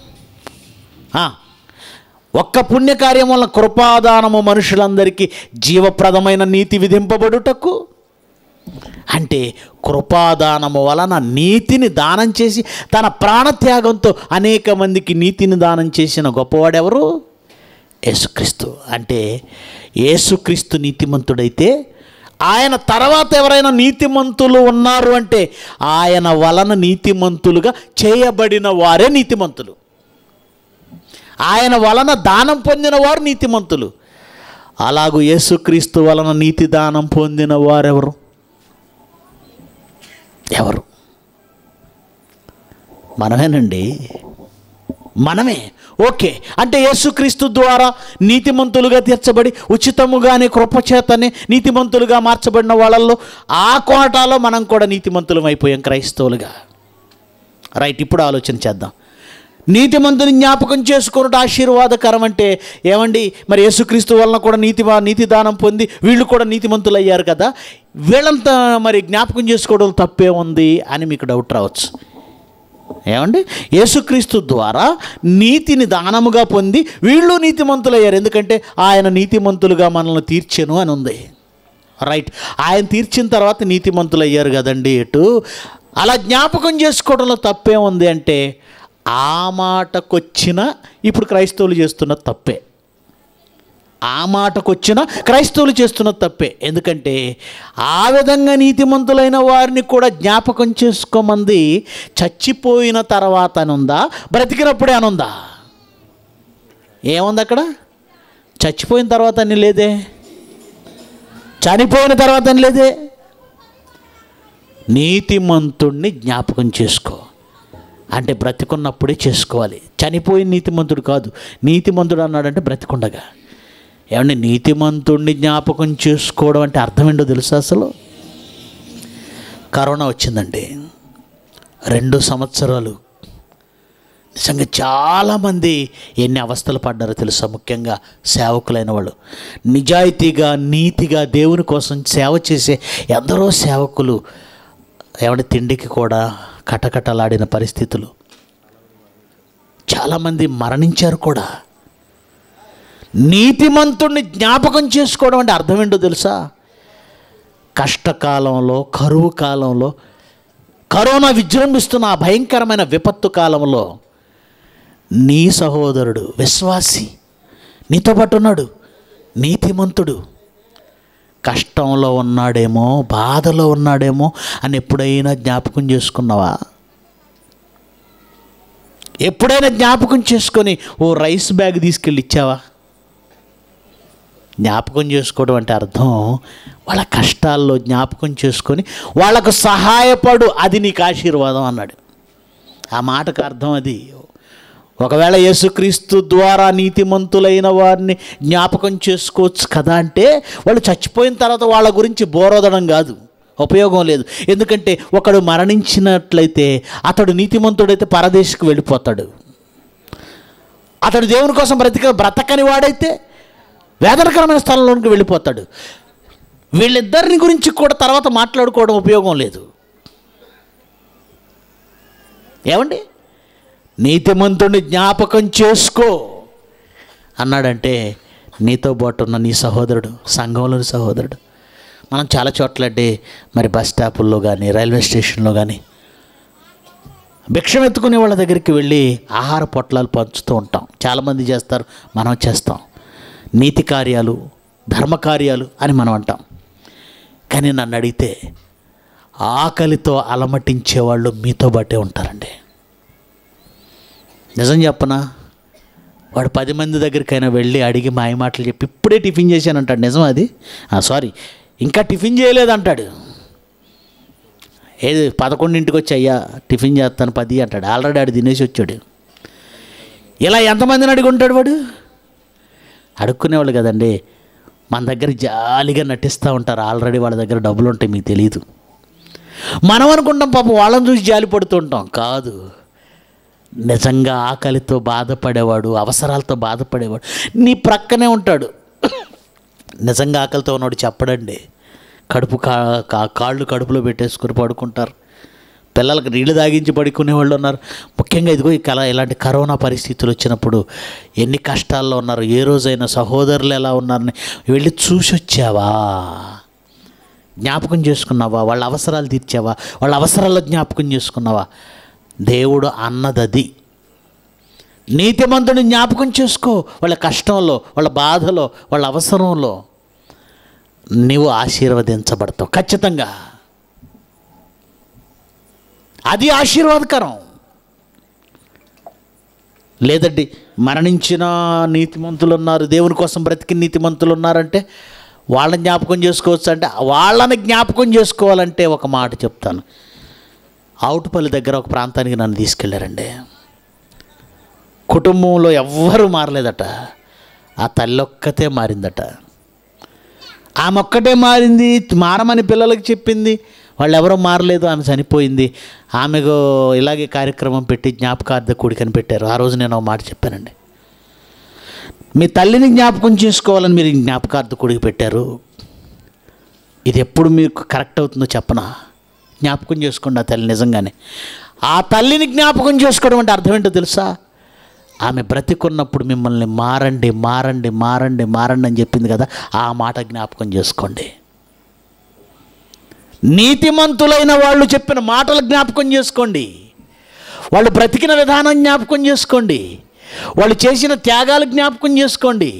ఒక్క పుణ్యకార్యం వలన కృపాదానము మనుషులందరికీ జీవప్రదమైన నీతి విధింపబడుటకు. అంటే కృపాదానము వలన నీతిని దానం చేసి తన ప్రాణత్యాగంతో అనేక మందికి నీతిని దానం చేసిన గొప్పవాడెవరు? యేసుక్రీస్తు. అంటే యేసుక్రీస్తు నీతిమంతుడైతే ఆయన తర్వాత ఎవరైనా నీతిమంతులు ఉన్నారు అంటే ఆయన వలన నీతిమంతులుగా చేయబడిన వారే నీతిమంతులు. ఆయన వలన దానం పొందిన వారు నీతిమంతులు. అలాగూ యేసుక్రీస్తు వలన నీతి దానం పొందిన వారెవరు? ఎవరు? మనమేనండి, మనమే. ఓకే, అంటే యేసుక్రీస్తు ద్వారా నీతిమంతులుగా తీర్చబడి ఉచితముగానే కృపచేతనే నీతిమంతులుగా మార్చబడిన వాళ్ళల్లో ఆ కోటాలో మనం కూడా నీతిమంతులం అయిపోయాం క్రైస్తవులుగా. రైట్, ఇప్పుడు ఆలోచన చేద్దాం. నీతిమంతుని జ్ఞాపకం చేసుకున్నట్టు ఆశీర్వాదకరం అంటే ఏమండి? మరి యేసుక్రీస్తు వలన కూడా నీతి దానం పొంది వీళ్ళు కూడా నీతిమంతులు అయ్యారు కదా, వీళ్ళంతా మరి జ్ఞాపకం చేసుకోవడం తప్పే ఉంది అని మీకు డౌట్ రావచ్చు. ఏమండి? యేసుక్రీస్తు ద్వారా నీతిని దానముగా పొంది వీళ్ళు నీతిమంతులు అయ్యారు. ఎందుకంటే ఆయన నీతిమంతులుగా మనల్ని తీర్చెను అని ఉంది. రైట్, ఆయన తీర్చిన తర్వాత నీతిమంతులు అయ్యారు కదండి. ఎటు అలా జ్ఞాపకం చేసుకోవడంలో తప్పే ఉంది అంటే ఆ మాటకొచ్చిన ఇప్పుడు క్రైస్తవులు చేస్తున్న తప్పే. ఆ మాటకొచ్చిన క్రైస్తవులు చేస్తున్న తప్పే. ఎందుకంటే ఆ విధంగా నీతిమంతులైన వారిని కూడా జ్ఞాపకం చేసుకోమంది చచ్చిపోయిన తర్వాత అనుందా, బ్రతికినప్పుడే అనుందా? ఏముంది అక్కడ? చచ్చిపోయిన తర్వాత అని లేదే, చనిపోయిన తర్వాత అని లేదే. నీతిమంతుణ్ణి జ్ఞాపకం చేసుకో అంటే బ్రతికున్నప్పుడే చేసుకోవాలి. చనిపోయిన నీతిమంతుడు కాదు. నీతిమంతుడు అన్నాడంటే బ్రతికుండగా. ఏమంటే నీతిమంతుడిని జ్ఞాపకం చేసుకోవడం అంటే అర్థం ఏంటో తెలుసా? అసలు కరోనా వచ్చిందండి, 2 సంవత్సరాలు నిజంగా చాలామంది ఎన్ని అవస్థలు పడ్డారో తెలుసా? ముఖ్యంగా సేవకులైన వాళ్ళు, నిజాయితీగా నీతిగా దేవుని కోసం సేవ చేసే ఎందరో సేవకులు ఏమంటే తిండికి కూడా కటకటలాడిన పరిస్థితులు. చాలామంది మరణించారు కూడా. నీతిమంతుణ్ణి జ్ఞాపకం చేసుకోవడం అంటే అర్థం ఏంటో తెలుసా? కష్టకాలంలో, కరువు కాలంలో, కరోనా విజృంభిస్తున్న ఆ భయంకరమైన విపత్తు కాలంలో నీ సహోదరుడు విశ్వాసి నీతో పాటు ఉన్నాడు, నీతిమంతుడు, కష్టంలో ఉన్నాడేమో, బాధలో ఉన్నాడేమో అని ఎప్పుడైనా జ్ఞాపకం చేసుకున్నావా? ఎప్పుడైనా జ్ఞాపకం చేసుకొని ఓ రైస్ బ్యాగ్ తీసుకెళ్ళి ఇచ్చావా? జ్ఞాపకం చేసుకోవడం అంటే అర్థం వాళ్ళ కష్టాల్లో జ్ఞాపకం చేసుకొని వాళ్ళకు సహాయపడు, అది నీకు ఆశీర్వాదం అన్నాడు. ఆ మాటకు అర్థం అది. ఒకవేళ యేసుక్రీస్తు ద్వారా నీతిమంతులైన వారిని జ్ఞాపకం చేసుకోవచ్చు కదా అంటే వాళ్ళు చచ్చిపోయిన తర్వాత వాళ్ళ గురించి బోరోదడం కాదు, ఉపయోగం లేదు. ఎందుకంటే ఒకడు మరణించినట్లయితే అతడు నీతిమంతుడైతే పరదేశకు వెళ్ళిపోతాడు. అతడు దేవుని కోసం బ్రతకని వాడైతే వేదనకరమైన స్థలంలోనికి వెళ్ళిపోతాడు. వీళ్ళిద్దరిని గురించి కూడా తర్వాత మాట్లాడుకోవడం ఉపయోగం లేదు. ఏమండి? నీతిమంతుడిని జ్ఞాపకం చేసుకో అన్నాడంటే నీతో పాటు ఉన్న నీ సహోదరుడు, సంఘంలోని సహోదరుడు. మనం చాలా చోట్లంటే మరి బస్ స్టాపుల్లో కానీ, రైల్వే స్టేషన్లో కానీ భిక్షం ఎత్తుకునే వాళ్ళ దగ్గరికి వెళ్ళి ఆహార పొట్లాలు పంచుతూ ఉంటాం. చాలామంది చేస్తారు, మనం చేస్తాం. నీతి కార్యాలు, ధర్మకార్యాలు అని మనం అంటాం. కానీ నన్ను అడిగితే ఆకలితో అలమటించేవాళ్ళు మీతో బట్టే ఉంటారండి. నిజం చెప్పనా? వాడు 10 మంది దగ్గరికైనా వెళ్ళి అడిగి మాయ మాటలు చెప్పి ఇప్పుడే టిఫిన్ చేశానంటాడు. నిజం అది? సారీ, ఇంకా టిఫిన్ చేయలేదంటాడు. ఏది 11ంటికి వచ్చి అయ్యా టిఫిన్ చేస్తాను 10 అంటాడు. ఆల్రెడీ ఆడు తినేసి వచ్చాడు. ఇలా ఎంతమందిని అడిగి ఉంటాడు వాడు? అడుక్కునేవాళ్ళు కదండి. మన దగ్గర జాలిగా నటిస్తూ ఉంటారు. ఆల్రెడీ వాళ్ళ దగ్గర డబ్బులు ఉంటాయి, మీకు తెలియదు. మనం అనుకుంటాం పాపం వాళ్ళని చూసి జాలి పడుతూ ఉంటాం. కాదు, నిజంగా ఆకలితో బాధపడేవాడు, అవసరాలతో బాధపడేవాడు నీ ప్రక్కనే ఉంటాడు. నిజంగా ఆకలితో ఉన్నాడు చెప్పడండి. కాళ్ళు కడుపులో పెట్టేసుకుని పడుకుంటారు. పిల్లలకు నీళ్లు తాగించి పడుకునే వాళ్ళు ఉన్నారు. ముఖ్యంగా ఇదిగో ఇలాంటి కరోనా పరిస్థితులు వచ్చినప్పుడు ఎన్ని కష్టాల్లో ఉన్నారు. ఏ రోజైనా సహోదరులు ఎలా ఉన్నారని వెళ్ళి చూసి వచ్చావా? జ్ఞాపకం చేసుకున్నావా? వాళ్ళ అవసరాలు తీర్చావా? వాళ్ళ అవసరాల్లో జ్ఞాపకం చేసుకున్నావా? దేవుడు అన్నదది. నీతిమంతుని జ్ఞాపకం చేసుకో. వాళ్ళ కష్టంలో, వాళ్ళ బాధలో, వాళ్ళ అవసరంలో నీవు ఆశీర్వదించబడతావు ఖచ్చితంగా. అది ఆశీర్వాదకరం. లేదండి, మరణించిన నీతిమంతులు ఉన్నారు, దేవుని కోసం బ్రతికిన నీతిమంతులు ఉన్నారంటే వాళ్ళని జ్ఞాపకం చేసుకోవచ్చు. అంటే వాళ్ళని జ్ఞాపకం చేసుకోవాలంటే ఒక మాట చెప్తాను. ఆవుటపల్లి దగ్గర ఒక ప్రాంతానికి నన్ను తీసుకెళ్ళారండి. కుటుంబంలో ఎవ్వరూ మారలేదట. ఆ తల్లొక్కతే మారిందట. ఆమె ఒక్కటే మారింది. మారమని పిల్లలకు చెప్పింది, వాళ్ళు ఎవరో మారలేదు. ఆమె చనిపోయింది. ఆమెకు ఇలాగే కార్యక్రమం పెట్టి జ్ఞాపకార్థ కూడికని పెట్టారు. ఆ రోజు నేను ఒక మాట చెప్పానండి. మీ తల్లిని జ్ఞాపకం చేసుకోవాలని మీరు జ్ఞాపకార్థ కూడిక పెట్టారు. ఇది ఎప్పుడు మీకు కరెక్ట్ అవుతుందో చెప్పనా? జ్ఞాపకం చేసుకోండి ఆ తల్లి. నిజంగానే ఆ తల్లిని జ్ఞాపకం చేసుకోవడం అంటే అర్థం ఏంటో తెలుసా? ఆమె బ్రతికున్నప్పుడు మిమ్మల్ని మారండి మారండి మారండి మారండి అని చెప్పింది కదా, ఆ మాట జ్ఞాపకం చేసుకోండి. నీతిమంతులైన వాళ్ళు చెప్పిన మాటలు జ్ఞాపకం చేసుకోండి. వాళ్ళు బ్రతికిన విధానం జ్ఞాపకం చేసుకోండి. వాళ్ళు చేసిన త్యాగాలు జ్ఞాపకం చేసుకోండి.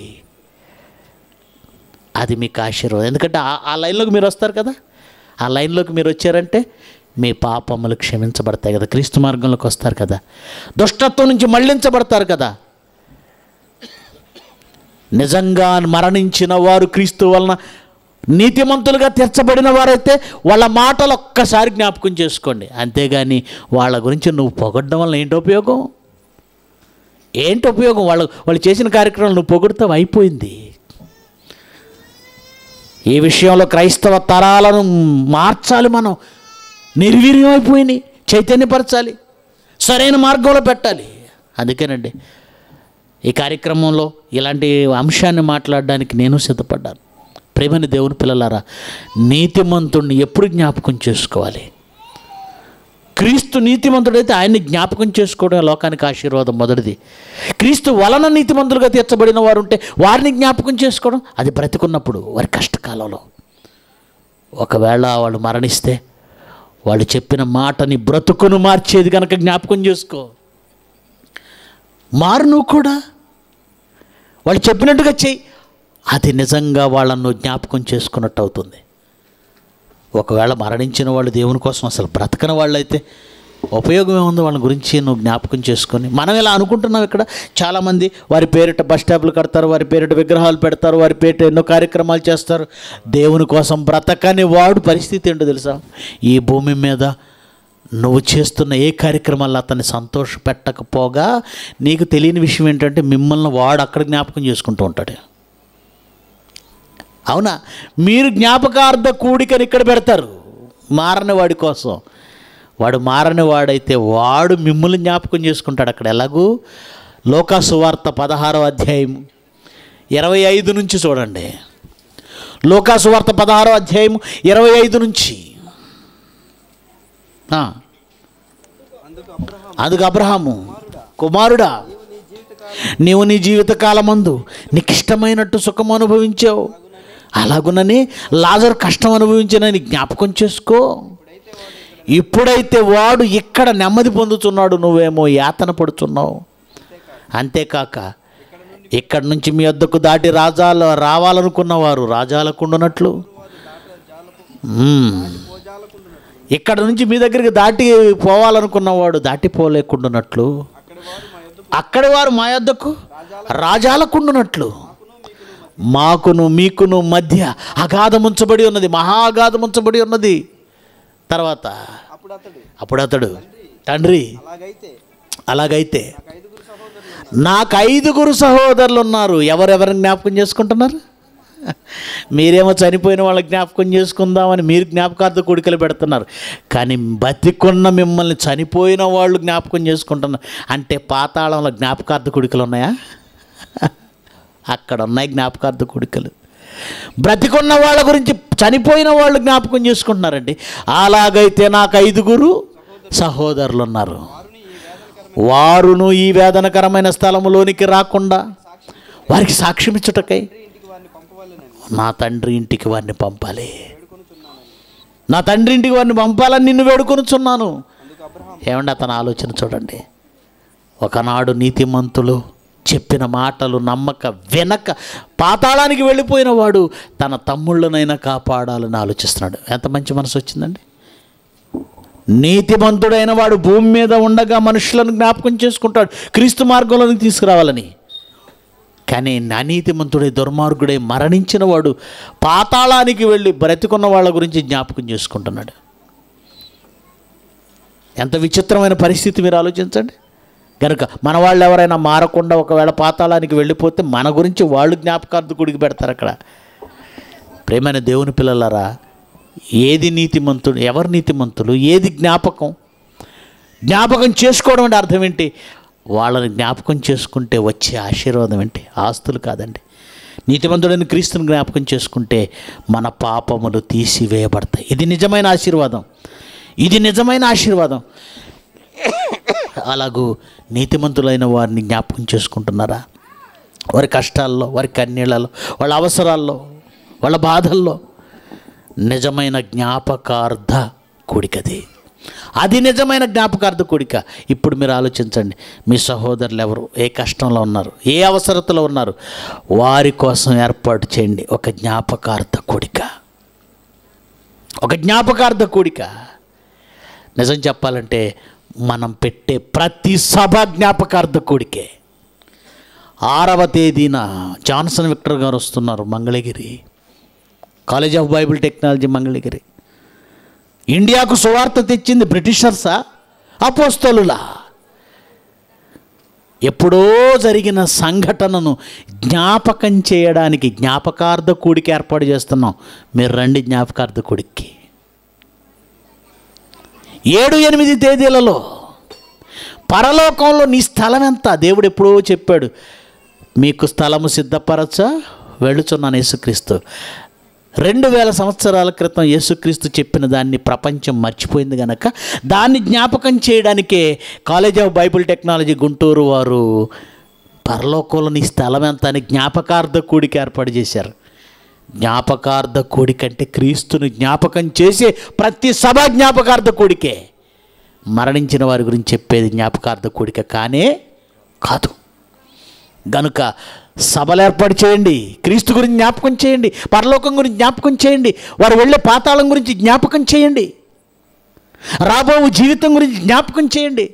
అది మీకు ఆశీర్వాదం. ఎందుకంటే ఆ లైన్లోకి మీరు వస్తారు కదా. ఆ లైన్లోకి మీరు వచ్చారంటే మీ పాపములు క్షమించబడతాయి కదా. క్రీస్తు మార్గంలోకి వస్తారు కదా. దుష్టత్వం నుంచి మళ్ళించబడతారు కదా. నిజంగా మరణించిన వారు క్రీస్తు వలన నీతిమంతులుగా తీర్చబడిన వారైతే వాళ్ళ మాటలు ఒక్కసారి జ్ఞాపకం చేసుకోండి. అంతేగాని వాళ్ళ గురించి నువ్వు పొగడడం వల్ల ఏంటి ఉపయోగం? ఏంటి ఉపయోగం? వాళ్ళు చేసిన కార్యక్రమాలు నువ్వు పొగుడుతావు, అయిపోయింది. ఈ విషయంలో క్రైస్తవ తరాలను మార్చాలి. మనం నిర్వీర్యం అయిపోయినాయి, చైతన్యపరచాలి, సరైన మార్గంలో పెట్టాలి. అందుకేనండి ఈ కార్యక్రమంలో ఇలాంటి అంశాన్ని మాట్లాడడానికి నేను సిద్ధపడ్డాను. ప్రేమని దేవుని పిల్లలారా, నీతిమంతుణ్ణి ఎప్పుడు జ్ఞాపకం చేసుకోవాలి? క్రీస్తు నీతిమంతుడైతే ఆయన్ని జ్ఞాపకం చేసుకోవడం లోకానికి ఆశీర్వాదం మొదటిది. క్రీస్తు వలన నీతిమంతులుగా తీర్చబడిన వారు ఉంటే వారిని జ్ఞాపకం చేసుకోవడం అది బ్రతికున్నప్పుడు, వారి కష్టకాలంలో. ఒకవేళ వాళ్ళు మరణిస్తే వాళ్ళు చెప్పిన మాటని బ్రతుకును మార్చేది కనుక జ్ఞాపకం చేసుకో. మారు నువ్వు కూడా, వాళ్ళు చెప్పినట్టుగా చెయ్యి. అది నిజంగా వాళ్ళను జ్ఞాపకం చేసుకున్నట్టు అవుతుంది. ఒకవేళ మరణించిన వాళ్ళు దేవుని కోసం అసలు బ్రతకని వాళ్ళైతే ఉపయోగం ఏముంది? వాళ్ళ గురించి నువ్వు జ్ఞాపకం చేసుకొని. మనం ఇలా అనుకుంటున్నాం. ఇక్కడ చాలామంది వారి పేరిట బస్ స్టాప్లు కడతారు, వారి పేరిట విగ్రహాలు పెడతారు, వారి పేరిట ఎన్నో కార్యక్రమాలు చేస్తారు. దేవుని కోసం బ్రతకని వాడు పరిస్థితి ఏంటో తెలుసా? ఈ భూమి మీద నువ్వు చేస్తున్న ఏ కార్యక్రమాల్లో అతన్ని సంతోష పెట్టకపోగా నీకు తెలియని విషయం ఏంటంటే మిమ్మల్ని వాడు అక్కడ జ్ఞాపకం చేసుకుంటూ ఉంటాడు. అవునా? మీరు జ్ఞాపకార్థ కూడికని ఇక్కడ పెడతారు మారని వాడి కోసం. వాడు మారని వాడైతే వాడు మిమ్మల్ని జ్ఞాపకం చేసుకుంటాడు అక్కడ. ఎలాగూ లూకా సువార్త 16వ అధ్యాయం 25 నుంచి చూడండి. లూకా సువార్త 16వ అధ్యాయం 25 నుంచి. అందుకు అబ్రహాము, కుమారుడా, నీవు నీ జీవితకాలమందు నీకు ఇష్టమైనట్టు సుఖం అనుభవించావు, అలాగునని లాజరు కష్టం అనుభవించినని జ్ఞాపకం చేసుకో. ఇప్పుడైతే వాడు ఇక్కడ నెమ్మది పొందుతున్నాడు, నువ్వేమో యాతన పడుతున్నావు. అంతేకాక ఇక్కడ నుంచి మీ వద్దకు దాటి రావాలనుకున్న వారు రాజాలకుండునట్లు, ఇక్కడ నుంచి మీ దగ్గరికి దాటి పోవాలనుకున్నవాడు దాటిపోలేకుండానట్లు, అక్కడి వారు మా యొద్దకు రాజాలకుండునట్లు మాకును మీకును మధ్య అగాధముంచబడి ఉన్నది, మహా అగాధముంచబడి ఉన్నది. తర్వాత అప్పుడు అతడు, తండ్రి, అలాగైతే నాకు 5 సహోదరులు ఉన్నారు. ఎవరెవరిని జ్ఞాపకం చేసుకుంటున్నారు? మీరేమో చనిపోయిన వాళ్ళకి జ్ఞాపకం చేసుకుందామని మీరు జ్ఞాపకార్థ కూడికలు పెడుతున్నారు. కానీ బతికున్న మిమ్మల్ని చనిపోయిన వాళ్ళు జ్ఞాపకం చేసుకుంటున్నారు. అంటే పాతాళంలో జ్ఞాపకార్థ కూడికలు ఉన్నాయా? అక్కడ ఉన్నాయి జ్ఞాపకార్థ కూడికలు. బ్రతికున్న వాళ్ళ గురించి చనిపోయిన వాళ్ళు జ్ఞాపకం చేసుకుంటున్నారండి. అలాగైతే నాకు 5 సహోదరులు ఉన్నారు. వారును ఈ వేదనకరమైన స్థలములోనికి రాకుండా వారికి సాక్ష్యం ఇచ్చుటకై నా తండ్రి ఇంటికి వారిని పంపాలి, నా తండ్రి ఇంటికి వారిని పంపాలని నిన్ను వేడుకొనుచున్నాను. ఏమండి అతని ఆలోచన చూడండి. ఒకనాడు నీతిమంతులు చెప్పిన మాటలు నమ్మక వెనక పాతాళానికి వెళ్ళిపోయిన వాడు తన తమ్ముళ్ళనైనా కాపాడాలని ఆలోచిస్తున్నాడు. ఎంత మంచి మనసు వచ్చిందండి. నీతిమంతుడైన వాడు భూమి మీద ఉండగా మనుషులను జ్ఞాపకం చేసుకుంటాడు క్రీస్తు మార్గంలోకి తీసుకురావాలని. కానీ అనీతిమంతుడై దుర్మార్గుడై మరణించిన వాడు పాతాళానికి వెళ్ళి బ్రతికున్న వాళ్ళ గురించి జ్ఞాపకం చేసుకుంటున్నాడు. ఎంత విచిత్రమైన పరిస్థితి మీరు ఆలోచించండి. కనుక మన వాళ్ళు ఎవరైనా మారకుండా ఒకవేళ పాతాళానికి వెళ్ళిపోతే మన గురించి వాళ్ళు జ్ఞాపకార్థ గుడికి పెడతారు అక్కడ. ప్రేమైన దేవుని పిల్లలారా, ఏది నీతిమంతుడు, ఎవరు నీతిమంతులు, ఏది జ్ఞాపకం? జ్ఞాపకం చేసుకోవడం అంటే అర్థం ఏంటి? వాళ్ళని జ్ఞాపకం చేసుకుంటే వచ్చే ఆశీర్వాదం ఏంటి? ఆస్తులు కాదండి. నీతిమంతుడైన క్రీస్తుని జ్ఞాపకం చేసుకుంటే మన పాపములు తీసివేయబడతాయి. ఇది నిజమైన ఆశీర్వాదం, ఇది నిజమైన ఆశీర్వాదం. అలాగూ నీతిమంతులైన వారిని జ్ఞాపకం చేసుకుంటున్నారా? వారి కష్టాల్లో, వారి కన్నీళ్ళలో, వాళ్ళ అవసరాల్లో, వాళ్ళ బాధల్లో నిజమైన జ్ఞాపకార్థ కూడికది. అది నిజమైన జ్ఞాపకార్థ కూడిక. ఇప్పుడు మీరు ఆలోచించండి, మీ సహోదరులు ఎవరు ఏ కష్టంలో ఉన్నారు, ఏ అవసరతలో ఉన్నారు, వారి కోసం ఏర్పాటు చేయండి ఒక జ్ఞాపకార్థ కూడిక, ఒక జ్ఞాపకార్థ కూడిక. నిజం చెప్పాలంటే మనం పెట్టే ప్రతి సభ జ్ఞాపకార్థ కూడికే. 6వ తేదీన జాన్సన్ విక్టర్ గారు వస్తున్నారు Mangalagiri, college of Bible technology Mangalagiri. ఇండియాకు సువార్త తెచ్చింది బ్రిటిషర్సా, అపోస్తలులా? ఎప్పుడో జరిగిన సంఘటనను జ్ఞాపకం చేయడానికి జ్ఞాపకార్థ కూడిక ఏర్పాటు చేస్తున్నాం. మీరు రండి జ్ఞాపకార్థ కూడికి. 7-8 తేదీలలో పరలోకంలో నీ స్థలం ఎంత? దేవుడు ఎప్పుడో చెప్పాడు, మీకు స్థలము సిద్ధపరచ వెళ్ళుచున్నాను యేసుక్రీస్తు. 2000 సంవత్సరాల క్రితం యేసుక్రీస్తు చెప్పిన దాన్ని ప్రపంచం మర్చిపోయింది కనుక దాన్ని జ్ఞాపకం చేయడానికే college of Bible technology Guntur వారు పరలోకంలో నీ స్థలం ఎంత అని జ్ఞాపకార్థ కూడిక ఏర్పాటు చేశారు. జ్ఞాపకార్థ కూడిక అంటే క్రీస్తుని జ్ఞాపకం చేసే ప్రతి సభ జ్ఞాపకార్థ కూడికే. మరణించిన వారి గురించి చెప్పేది జ్ఞాపకార్థ కూడిక కానే కాదు. గనుక సభలు ఏర్పాటు చేయండి, క్రీస్తు గురించి జ్ఞాపకం చేయండి, పరలోకం గురించి జ్ఞాపకం చేయండి, వారు వెళ్ళే పాతాళం గురించి జ్ఞాపకం చేయండి, రాబో జీవితం గురించి జ్ఞాపకం చేయండి,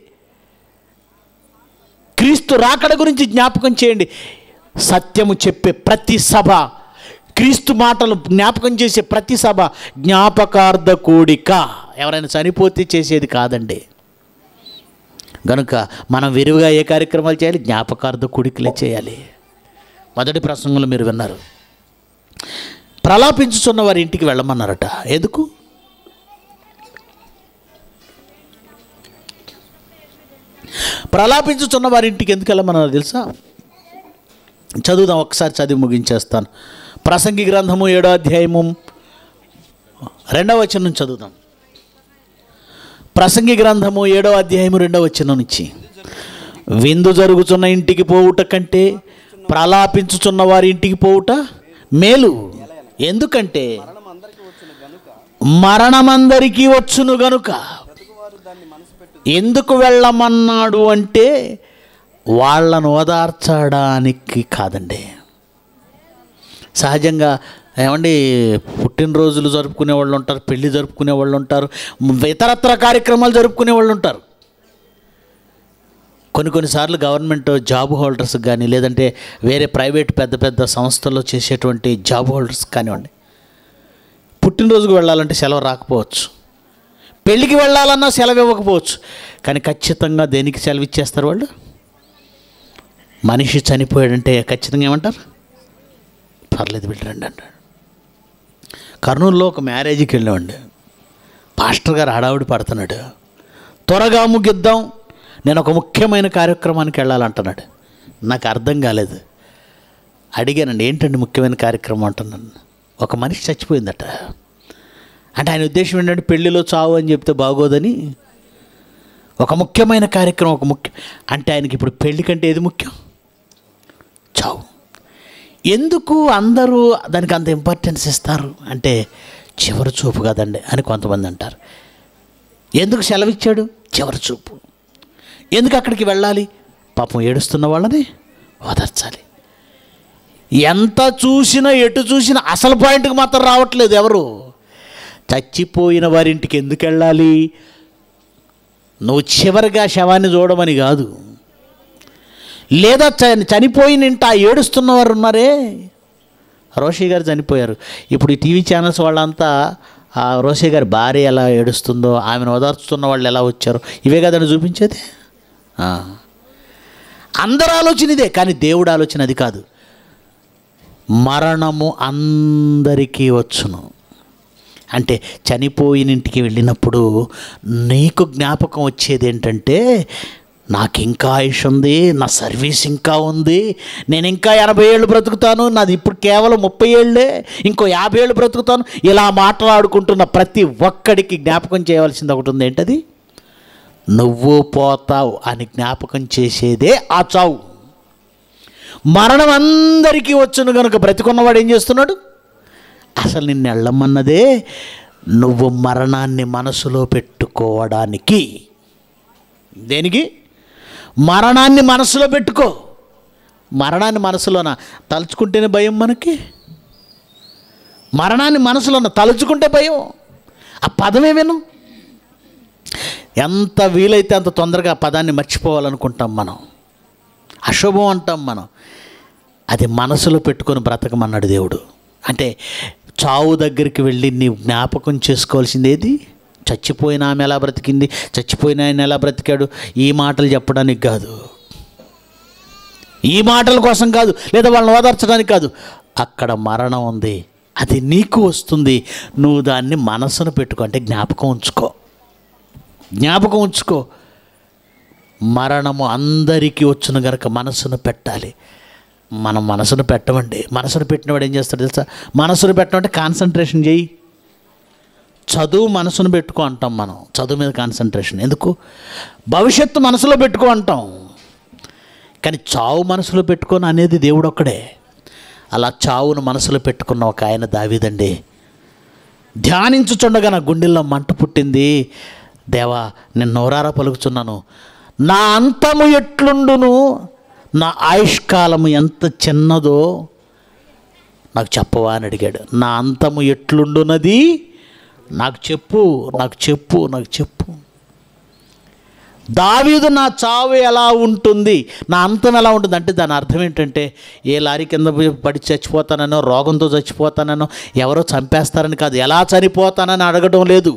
క్రీస్తు రాకడ గురించి జ్ఞాపకం చేయండి. సత్యము చెప్పే ప్రతి సభ, క్రీస్తు మాటలు జ్ఞాపకం చేసే ప్రతి సభ జ్ఞాపకార్థ కూడిక. ఎవరైనా చనిపోతే చేసేది కాదండి. గనుక మనం విరివిగా ఏ కార్యక్రమాలు చేయాలి? జ్ఞాపకార్థ కూడికలే చేయాలి. మొదటి ప్రసంగంలో మీరు విన్నారు, ప్రలాపించుచున్న వారి ఇంటికి వెళ్ళమన్నారట. ఎందుకు? ప్రలాపించుచున్న వారి ఇంటికి ఎందుకు వెళ్ళమన్నారో తెలుసా? చదువుదాం, ఒకసారి చదివి ముగించేస్తాను. ప్రసంగి గ్రంథము 7వ అధ్యాయము 2వ వచనం చదువుదాం. ప్రసంగి గ్రంథము 7వ అధ్యాయము 2వ వచనం నుంచి, విందు జరుగుతున్న ఇంటికి పోవుట కంటే ప్రలాపించుచున్న వారి ఇంటికి పోవుట మేలు. ఎందుకంటే మరణమందరికీ వచ్చును గనుక. ఎందుకు వెళ్ళమన్నాడు అంటే వాళ్ళను ఓదార్చడానికి కాదండి. సహజంగా ఏమండి, పుట్టినరోజులు జరుపుకునే వాళ్ళు ఉంటారు, పెళ్ళి జరుపుకునే వాళ్ళు ఉంటారు, ఇతరత్ర కార్యక్రమాలు జరుపుకునే వాళ్ళు ఉంటారు. కొన్నిసార్లు గవర్నమెంట్ జాబ్ హోల్డర్స్ కానీ, లేదంటే వేరే ప్రైవేట్ పెద్ద పెద్ద సంస్థల్లో చేసేటువంటి జాబ్ హోల్డర్స్ కానివ్వండి, పుట్టినరోజుకు వెళ్ళాలంటే సెలవు రాకపోవచ్చు, పెళ్ళికి వెళ్ళాలన్నా సెలవు ఇవ్వకపోవచ్చు. కానీ ఖచ్చితంగా దేనికి సెలవు ఇచ్చేస్తారు వాళ్ళు? మనిషి చనిపోయాడంటే ఖచ్చితంగా ఏమంటారు? పర్లేదు వెళ్ళండి అంటాడు. కర్నూలులో ఒక మ్యారేజ్కి వెళ్ళామండి. పాస్టర్ గారు హడావుడి పడుతున్నాడు, త్వరగా ముగిద్దాం, నేను ఒక ముఖ్యమైన కార్యక్రమానికి వెళ్ళాలంటున్నాడు. నాకు అర్థం కాలేదు. అడిగానండి, ఏంటండి ముఖ్యమైన కార్యక్రమం అంటున్నాను. ఒక మనిషి చచ్చిపోయిందట. అంటే ఆయన ఉద్దేశం ఏంటంటే పెళ్ళిలో చావు అని చెప్తే బాగోదని, ఒక ముఖ్యమైన కార్యక్రమం, అంటే ఆయనకి ఇప్పుడు పెళ్ళి కంటే ఏది ముఖ్యం? చావు. ఎందుకు అందరూ దానికి అంత ఇంపార్టెన్స్ ఇస్తారు అంటే చివరి చూపు కదండి అని కొంతమంది అంటారు. ఎందుకు సెలవిచ్చాడు? చివరి చూపు. ఎందుకు అక్కడికి వెళ్ళాలి? పాపం ఏడుస్తున్న వాళ్ళని ఓదార్చాలి. ఎంత చూసినా ఎటు చూసినా అసలు పాయింట్కి మాత్రం రావట్లేదు ఎవరు. చచ్చిపోయిన వారింటికి ఎందుకు వెళ్ళాలి? నువ్వు చివరిగా శవాన్ని చూడమని కాదు, లేదా చనిపోయిన ఇంట ఏడుస్తున్నవారు ఉన్నారే. రోషి గారు చనిపోయారు. ఇప్పుడు ఈ టీవీ ఛానల్స్ వాళ్ళంతా ఆ రోషి గారి భార్య ఎలా ఏడుస్తుందో, ఆమెను ఓదార్చుతున్న వాళ్ళు ఎలా వచ్చారో, ఇవే కదండి చూపించేది. అందరి ఆలోచన ఇదే, కానీ దేవుడు ఆలోచన అది కాదు. మరణము అందరికీ వచ్చును అంటే చనిపోయిన ఇంటికి వెళ్ళినప్పుడు నీకు జ్ఞాపకం వచ్చేది ఏంటంటే, నాకు ఇంకా ఆయుష్ ఉంది, నా సర్వీస్ ఇంకా ఉంది, నేను ఇంకా 80 ఏళ్ళు బ్రతుకుతాను, నాది ఇప్పుడు కేవలం 30 ఏళ్ళే, ఇంకో 50 ఏళ్ళు బ్రతుకుతాను. ఇలా మాట్లాడుకుంటున్న ప్రతి ఒక్కడికి జ్ఞాపకం చేయవలసింది ఒకటి ఉంది. ఏంటది? నువ్వు పోతావు అని జ్ఞాపకం చేసేదే ఆ చావు. మరణం అందరికీ వచ్చును కనుక బ్రతికున్నవాడు ఏం చేస్తున్నాడు? అసలు నిన్ను వెళ్ళమన్నదే నువ్వు మరణాన్ని మనసులో పెట్టుకోవడానికి. దేనికి? మరణాన్ని మనసులో పెట్టుకో. మరణాన్ని మనసులోన తలుచుకుంటేనే భయం మనకి. మరణాన్ని మనసులోన తలుచుకుంటే భయం. ఆ పదమే విను. ఎంత వీలైతే అంత తొందరగా ఆ పదాన్ని మర్చిపోవాలనుకుంటాం మనం. అశుభం అంటాం మనం. అది మనసులో పెట్టుకొని బ్రతకమన్నాడు దేవుడు. అంటే చావు దగ్గరికి వెళ్ళి నీవు జ్ఞాపకం చేసుకోవాల్సింది ఏది? చచ్చిపోయిన ఆమె ఎలా బ్రతికింది, చచ్చిపోయిన ఆయన ఎలా బ్రతికాడు, ఈ మాటలు చెప్పడానికి కాదు, ఈ మాటల కోసం కాదు, లేదా వాళ్ళని ఓదార్చడానికి కాదు. అక్కడ మరణం ఉంది, అది నీకు వస్తుంది, నువ్వు దాన్ని మనసును పెట్టుకో. అంటే జ్ఞాపకం ఉంచుకో, జ్ఞాపకం ఉంచుకో. మరణము అందరికీ వచ్చును గనక మనసును పెట్టాలి. మనం మనసును పెట్టమండి. మనసును పెట్టినవాడు ఏం చేస్తాడు తెలుసా? మనసును పెట్టమంటే కాన్సన్ట్రేషన్ చేయి. చదువు మనసును పెట్టుకో అంటాం మనం. చదువు మీద కాన్సన్ట్రేషన్ ఎందుకు? భవిష్యత్తు మనసులో పెట్టుకో అంటాం. కానీ చావు మనసులో పెట్టుకొని అనేది దేవుడు ఒక్కడే. అలా చావును మనసులో పెట్టుకున్న ఒక ఆయన దావీదండి. ధ్యానించుచుండగా నా గుండెల్లో మంట పుట్టింది. దేవా, నేను నోరారా పలుకుచున్నాను, నా అంతము ఎట్లుండును, నా ఆయుష్కాలము ఎంత చిన్నదో నాకు చెప్పవా అని అడిగాడు. నా అంతము ఎట్లుండునది నాకు చెప్పు, నాకు చెప్పు, నాకు చెప్పు. దావీదు నా చావు ఎలా ఉంటుంది, నా అంతం ఎలా ఉంటుంది అంటే దాని అర్థం ఏంటంటే ఏ లారీ కింద పడి చచ్చిపోతానో, రోగంతో చచ్చిపోతానో, ఎవరో చంపేస్తారని కాదు, ఎలా చనిపోతానని అడగడం లేదు.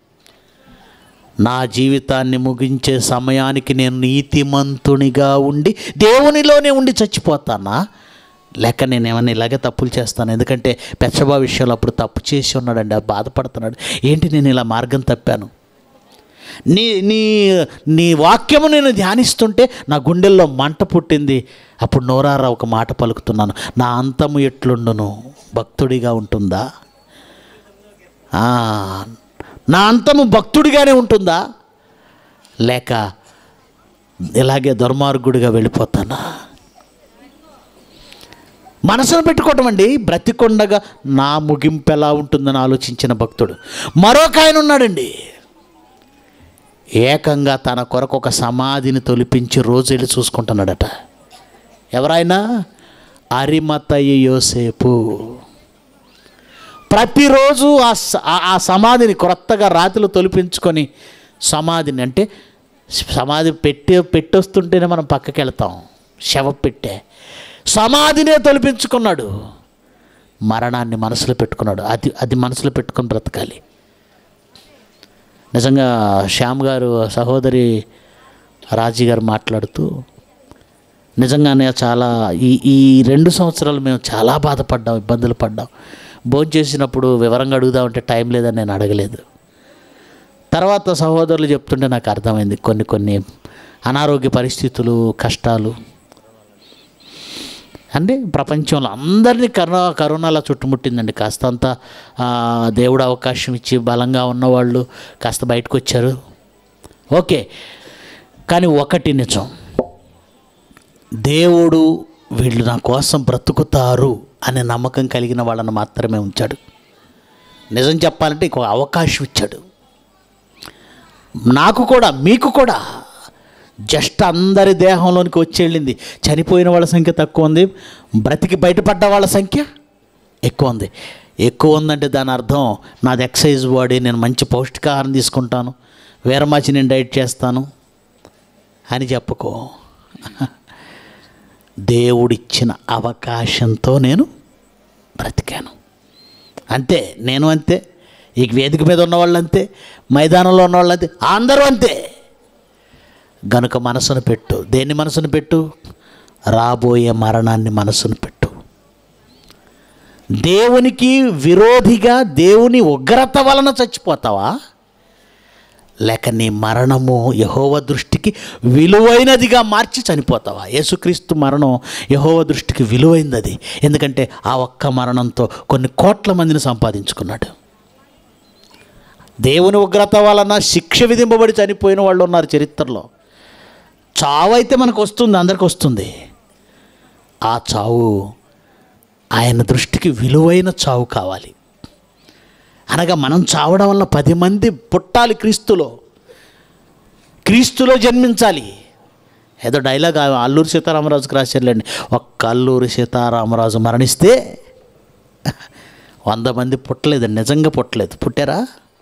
నా జీవితాన్ని ముగించే సమయానికి నేను నీతిమంతునిగా ఉండి దేవునిలోనే ఉండి చచ్చిపోతానా, లేక నేనేమన్నా ఇలాగే తప్పులు చేస్తాను? ఎందుకంటే బెత్షెబా విషయంలో అప్పుడు తప్పు చేసి ఉన్నాడండి, బాధపడుతున్నాడు. ఏంటి నేను ఇలా మార్గం తప్పాను? నీ నీ నీ వాక్యము నేను ధ్యానిస్తుంటే నా గుండెల్లో మంట పుట్టింది. అప్పుడు నోరారా ఒక మాట పలుకుతున్నాను, నా అంతము ఎట్లుండును, భక్తుడిగా ఉంటుందా? నా అంతము భక్తుడిగానే ఉంటుందా, లేక ఇలాగే దుర్మార్గుడిగా వెళ్ళిపోతానా? మనసును పెట్టుకోవటం అండి. బ్రతికొండగా నా ముగింపు ఎలా ఉంటుందని ఆలోచించిన భక్తుడు. మరొక ఆయన ఉన్నాడండి, ఏకంగా తన కొరకు ఒక సమాధిని తొలిపించి రోజు వెళ్ళి చూసుకుంటున్నాడట. ఎవరైనా? అరిమతయి యోసేపు. ప్రతిరోజు ఆ సమాధిని కొత్తగా రాతిలో తొలిపించుకొని, సమాధిని అంటే సమాధి పెట్టొస్తుంటేనే మనం పక్కకి వెళ్తాం, శవ పెట్టే సమాధినే తొలిపించుకున్నాడు. మరణాన్ని మనసులో పెట్టుకున్నాడు. అది మనసులో పెట్టుకొని బ్రతకాలి. నిజంగా శ్యామ్ గారు, సహోదరి రాజీ గారు మాట్లాడుతూ, నిజంగానే చాలా ఈ 2 సంవత్సరాలు మేము చాలా బాధపడ్డాం, ఇబ్బందులు పడ్డాం. భోజనం చేసినప్పుడు వివరంగా అడుగుదామంటే టైం లేదని నేను అడగలేదు. తర్వాత సహోదరులు చెప్తుంటే నాకు అర్థమైంది కొన్ని అనారోగ్య పరిస్థితులు, కష్టాలు అంటే ప్రపంచంలో అందరినీ కరోనాలా చుట్టుముట్టిందండి. కాస్తంత దేవుడు అవకాశం ఇచ్చి బలంగా ఉన్నవాళ్ళు కాస్త బయటకు వచ్చారు, ఓకే. కానీ ఒకటి నిజం, దేవుడు వీళ్ళు నా కోసం బ్రతుకుతారు అనే నమ్మకం కలిగిన వాళ్ళని మాత్రమే ఉంచాడు. నిజం చెప్పాలంటే ఇంకో అవకాశం ఇచ్చాడు. నాకు కూడా, మీకు కూడా. జస్ట్ అందరి దేహంలోనికి వచ్చి వెళ్ళింది. చనిపోయిన వాళ్ళ సంఖ్య తక్కువ ఉంది, బ్రతికి బయటపడ్డ వాళ్ళ సంఖ్య ఎక్కువ ఉంది. ఎక్కువ ఉందంటే దాని అర్థం నాది ఎక్సైజ్ బాడీ, నేను మంచి పౌష్టికాహారం తీసుకుంటాను, వీరమాచి నేను డైట్ చేస్తాను అని చెప్పుకో. దేవుడిచ్చిన అవకాశంతో నేను బ్రతికాను, అంతే. నేను అంతే, ఈ వేదిక మీద ఉన్నవాళ్ళు అంతే, మైదానంలో ఉన్నవాళ్ళు అంతే, అందరూ అంతే. గనుక మనసును పెట్టు. దేన్ని మనసును పెట్టు? రాబోయే మరణాన్ని మనసును పెట్టు. దేవునికి విరోధిగా దేవుని ఉగ్రత వలన చచ్చిపోతావా, లేక నీ మరణము యెహోవా దృష్టికి విలువైనదిగా మార్చి చనిపోతావా? యేసుక్రీస్తు మరణం యెహోవా దృష్టికి విలువైనది. ఎందుకంటే ఆ ఒక్క మరణంతో కొన్ని కోట్ల మందిని సంపాదించుకున్నాడు. దేవుని ఉగ్రత వలన శిక్ష విధింపబడి చనిపోయిన వాళ్ళు ఉన్నారు చరిత్రలో. చావు అయితే మనకు వస్తుంది, అందరికి వస్తుంది. ఆ చావు ఆయన దృష్టికి విలువైన చావు కావాలి. అనగా మనం చావడం వల్ల 10 మంది పుట్టాలి, క్రీస్తులో జన్మించాలి. ఏదో డైలాగ్ అల్లూరి సీతారామరాజుకి రాశారులేండి. ఒక్క అల్లూరి సీతారామరాజు మరణిస్తే 100 మంది పుట్టలేదండి, నిజంగా పుట్టలేదు. పుట్టారా?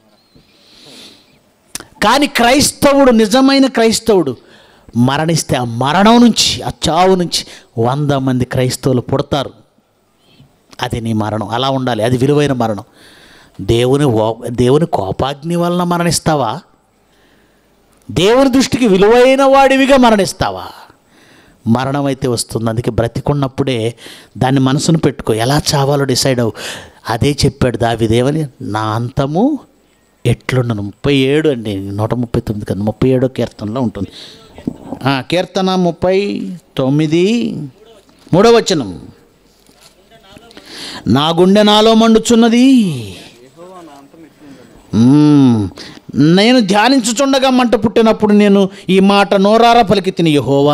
కానీ క్రైస్తవుడు, నిజమైన క్రైస్తవుడు మరణిస్తే ఆ మరణం నుంచి, ఆ చావు నుంచి 100 మంది క్రైస్తవులు పుడతారు. అది నీ మరణం. అలా ఉండాలి, అది విలువైన మరణం. దేవుని కోపాగ్ని వలన మరణిస్తావా, దేవుని దృష్టికి విలువైన వాడివిగా మరణిస్తావా? మరణం అయితే వస్తుంది. అందుకే బ్రతికున్నప్పుడే దాన్ని మనసును పెట్టుకో. ఎలా చావాలో డిసైడ్ అవ్వు. అదే చెప్పాడు దావీదేవని, నా అంతము ఎట్లుండను. 37 అండి, 139 కదా, 37వ కీర్తనలో ఉంటుంది. కీర్తన 39 3వ వచనం, నా గుండె నాలో మండుచున్నది, నేను ధ్యానించుచుండగా మంట పుట్టినప్పుడు నేను ఈ మాట నోరారా పలికి తిని, యెహోవా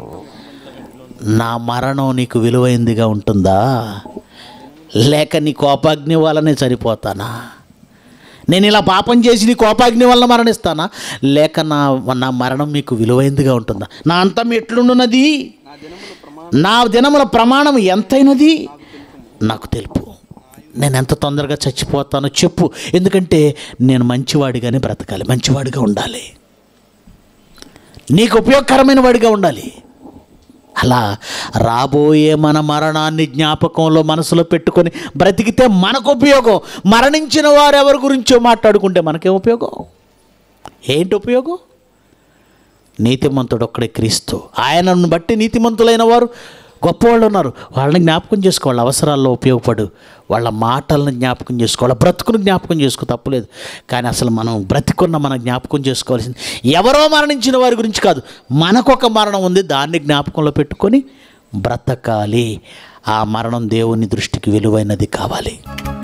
నా మరణం నీకు విలువైందిగా ఉంటుందా, లేక నీ కోపాగ్ని వల్లనే సరిపోతానా? నేను ఇలా పాపం చేసి నీ కోపాగ్ని వల్ల మరణిస్తానా, లేక నా మరణం మీకు విలువైందిగా ఉంటుందా? నా అంతం ఎట్లుండున్నది, నా దినముల ప్రమాణం ఎంతైనది నాకు తెలుపు. నేను ఎంత తొందరగా చచ్చిపోతానో చెప్పు, ఎందుకంటే నేను మంచివాడిగానే బ్రతకాలి, మంచివాడిగా ఉండాలి, నీకు ఉపయోగకరమైన వాడిగా ఉండాలి. అలా రాబోయే మన మరణాన్ని జ్ఞాపకంలో మనసులో పెట్టుకొని బ్రతికితే మనకు ఉపయోగం. మరణించిన వారు ఎవరి గురించో మాట్లాడుకుంటే మనకేం ఉపయోగం? ఏంటి ఉపయోగం? నీతిమంతుడు ఒక్కడే క్రీస్తు. ఆయనను బట్టి నీతిమంతులైన వారు గొప్పవాళ్ళు ఉన్నారు. వాళ్ళని జ్ఞాపకం చేసుకో, వాళ్ళ అవసరాల్లో ఉపయోగపడు, వాళ్ళ మాటలను జ్ఞాపకం చేసుకో, వాళ్ళ బ్రతుకును జ్ఞాపకం చేసుకో, తప్పులేదు. కానీ అసలు మనం బ్రతికున్న మనం జ్ఞాపకం చేసుకోవాల్సింది ఎవరో మరణించిన వారి గురించి కాదు, మనకొక మరణం ఉంది, దాన్ని జ్ఞాపకంలో పెట్టుకొని బ్రతకాలి. ఆ మరణం దేవుని దృష్టికి విలువైనది కావాలి.